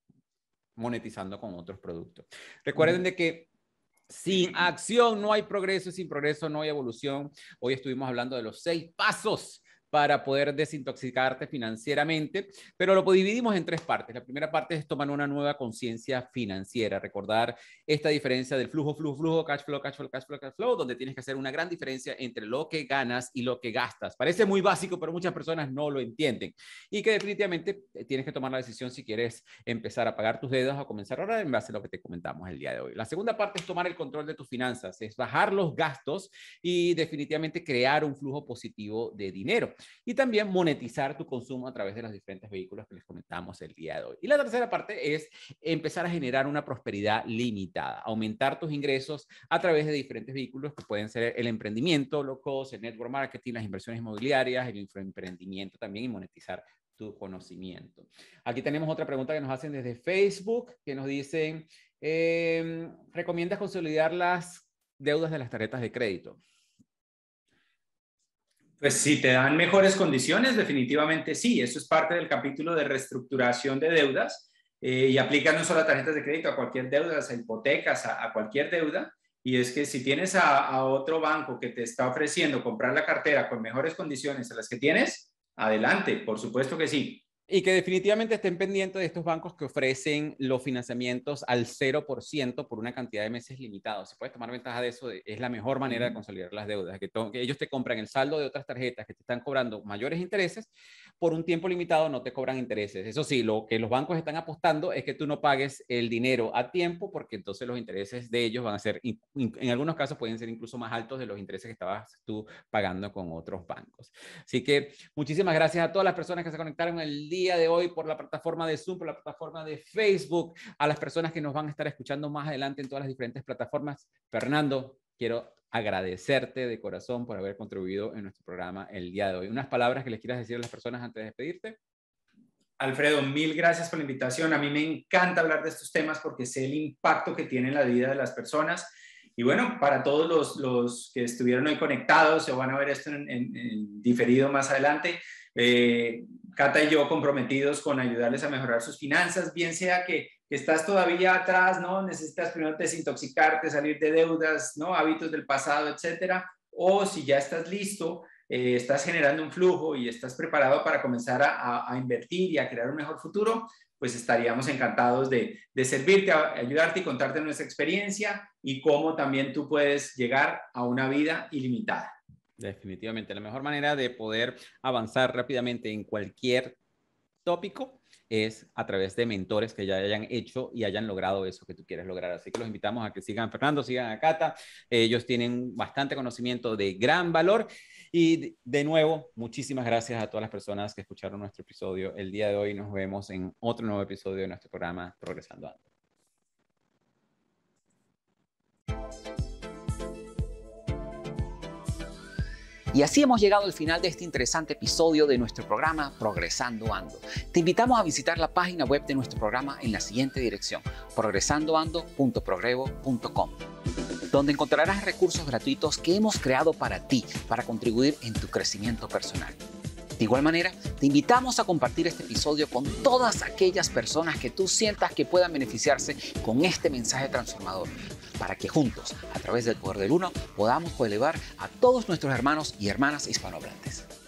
monetizando con otros productos. Recuerden de que sin acción no hay progreso, sin progreso no hay evolución. Hoy estuvimos hablando de los seis pasos para poder desintoxicarte financieramente, pero lo dividimos en tres partes. La primera parte es tomar una nueva conciencia financiera, recordar esta diferencia del flujo, flujo, flujo, cash flow, cash flow, cash flow, cash flow, donde tienes que hacer una gran diferencia entre lo que ganas y lo que gastas. Parece muy básico, pero muchas personas no lo entienden y que definitivamente tienes que tomar la decisión si quieres empezar a pagar tus deudas o comenzar a ahorrar en base a lo que te comentamos el día de hoy. La segunda parte es tomar el control de tus finanzas, es bajar los gastos y definitivamente crear un flujo positivo de dinero. Y también monetizar tu consumo a través de los diferentes vehículos que les comentamos el día de hoy. Y la tercera parte es empezar a generar una prosperidad limitada, aumentar tus ingresos a través de diferentes vehículos que pueden ser el emprendimiento, low cost, el network marketing, las inversiones inmobiliarias, el infoemprendimiento también y monetizar tu conocimiento. Aquí tenemos otra pregunta que nos hacen desde Facebook, que nos dicen, eh, ¿recomiendas consolidar las deudas de las tarjetas de crédito? Pues si te dan mejores condiciones, definitivamente sí. Eso es parte del capítulo de reestructuración de deudas eh, y aplica no solo a tarjetas de crédito, a cualquier deuda, a hipotecas, a, a cualquier deuda. Y es que si tienes a, a otro banco que te está ofreciendo comprar la cartera con mejores condiciones a las que tienes, adelante, por supuesto que sí. Y que definitivamente estén pendientes de estos bancos que ofrecen los financiamientos al cero por ciento por una cantidad de meses limitados. Si puedes tomar ventaja de eso, es la mejor manera de consolidar las deudas. Que, to- que ellos te compran el saldo de otras tarjetas que te están cobrando mayores intereses, por un tiempo limitado no te cobran intereses. Eso sí, lo que los bancos están apostando es que tú no pagues el dinero a tiempo, porque entonces los intereses de ellos van a ser, en algunos casos pueden ser incluso más altos de los intereses que estabas tú pagando con otros bancos. Así que muchísimas gracias a todas las personas que se conectaron el día de hoy por la plataforma de Zoom, por la plataforma de Facebook, a las personas que nos van a estar escuchando más adelante en todas las diferentes plataformas. Fernando, quiero agradecerte de corazón por haber contribuido en nuestro programa el día de hoy. Unas palabras que les quieras decir a las personas antes de despedirte. Alfredo, mil gracias por la invitación. A mí me encanta hablar de estos temas porque sé el impacto que tiene en la vida de las personas. Y bueno, para todos los, los que estuvieron hoy conectados o van a ver esto en, en, en diferido más adelante, eh, Cata y yo comprometidos con ayudarles a mejorar sus finanzas, bien sea que, que estás todavía atrás, ¿no? Necesitas primero desintoxicarte, salir de deudas, ¿no? Hábitos del pasado, etcétera, o si ya estás listo, eh, estás generando un flujo y estás preparado para comenzar a, a, a invertir y a crear un mejor futuro, pues estaríamos encantados de, de servirte, a ayudarte y contarte nuestra experiencia y cómo también tú puedes llegar a una vida ilimitada. Definitivamente, la mejor manera de poder avanzar rápidamente en cualquier tópico es a través de mentores que ya hayan hecho y hayan logrado eso que tú quieres lograr. Así que los invitamos a que sigan a Fernando, sigan a Cata. Ellos tienen bastante conocimiento de gran valor. Y de nuevo, muchísimas gracias a todas las personas que escucharon nuestro episodio el día de hoy. Nos vemos en otro nuevo episodio de nuestro programa Progresando Ando. Y así hemos llegado al final de este interesante episodio de nuestro programa Progresando Ando. Te invitamos a visitar la página web de nuestro programa en la siguiente dirección: progresando ando punto progrevo punto com, donde encontrarás recursos gratuitos que hemos creado para ti, para contribuir en tu crecimiento personal. De igual manera, te invitamos a compartir este episodio con todas aquellas personas que tú sientas que puedan beneficiarse con este mensaje transformador, para que juntos, a través del poder del uno, podamos elevar a todos nuestros hermanos y hermanas hispanohablantes.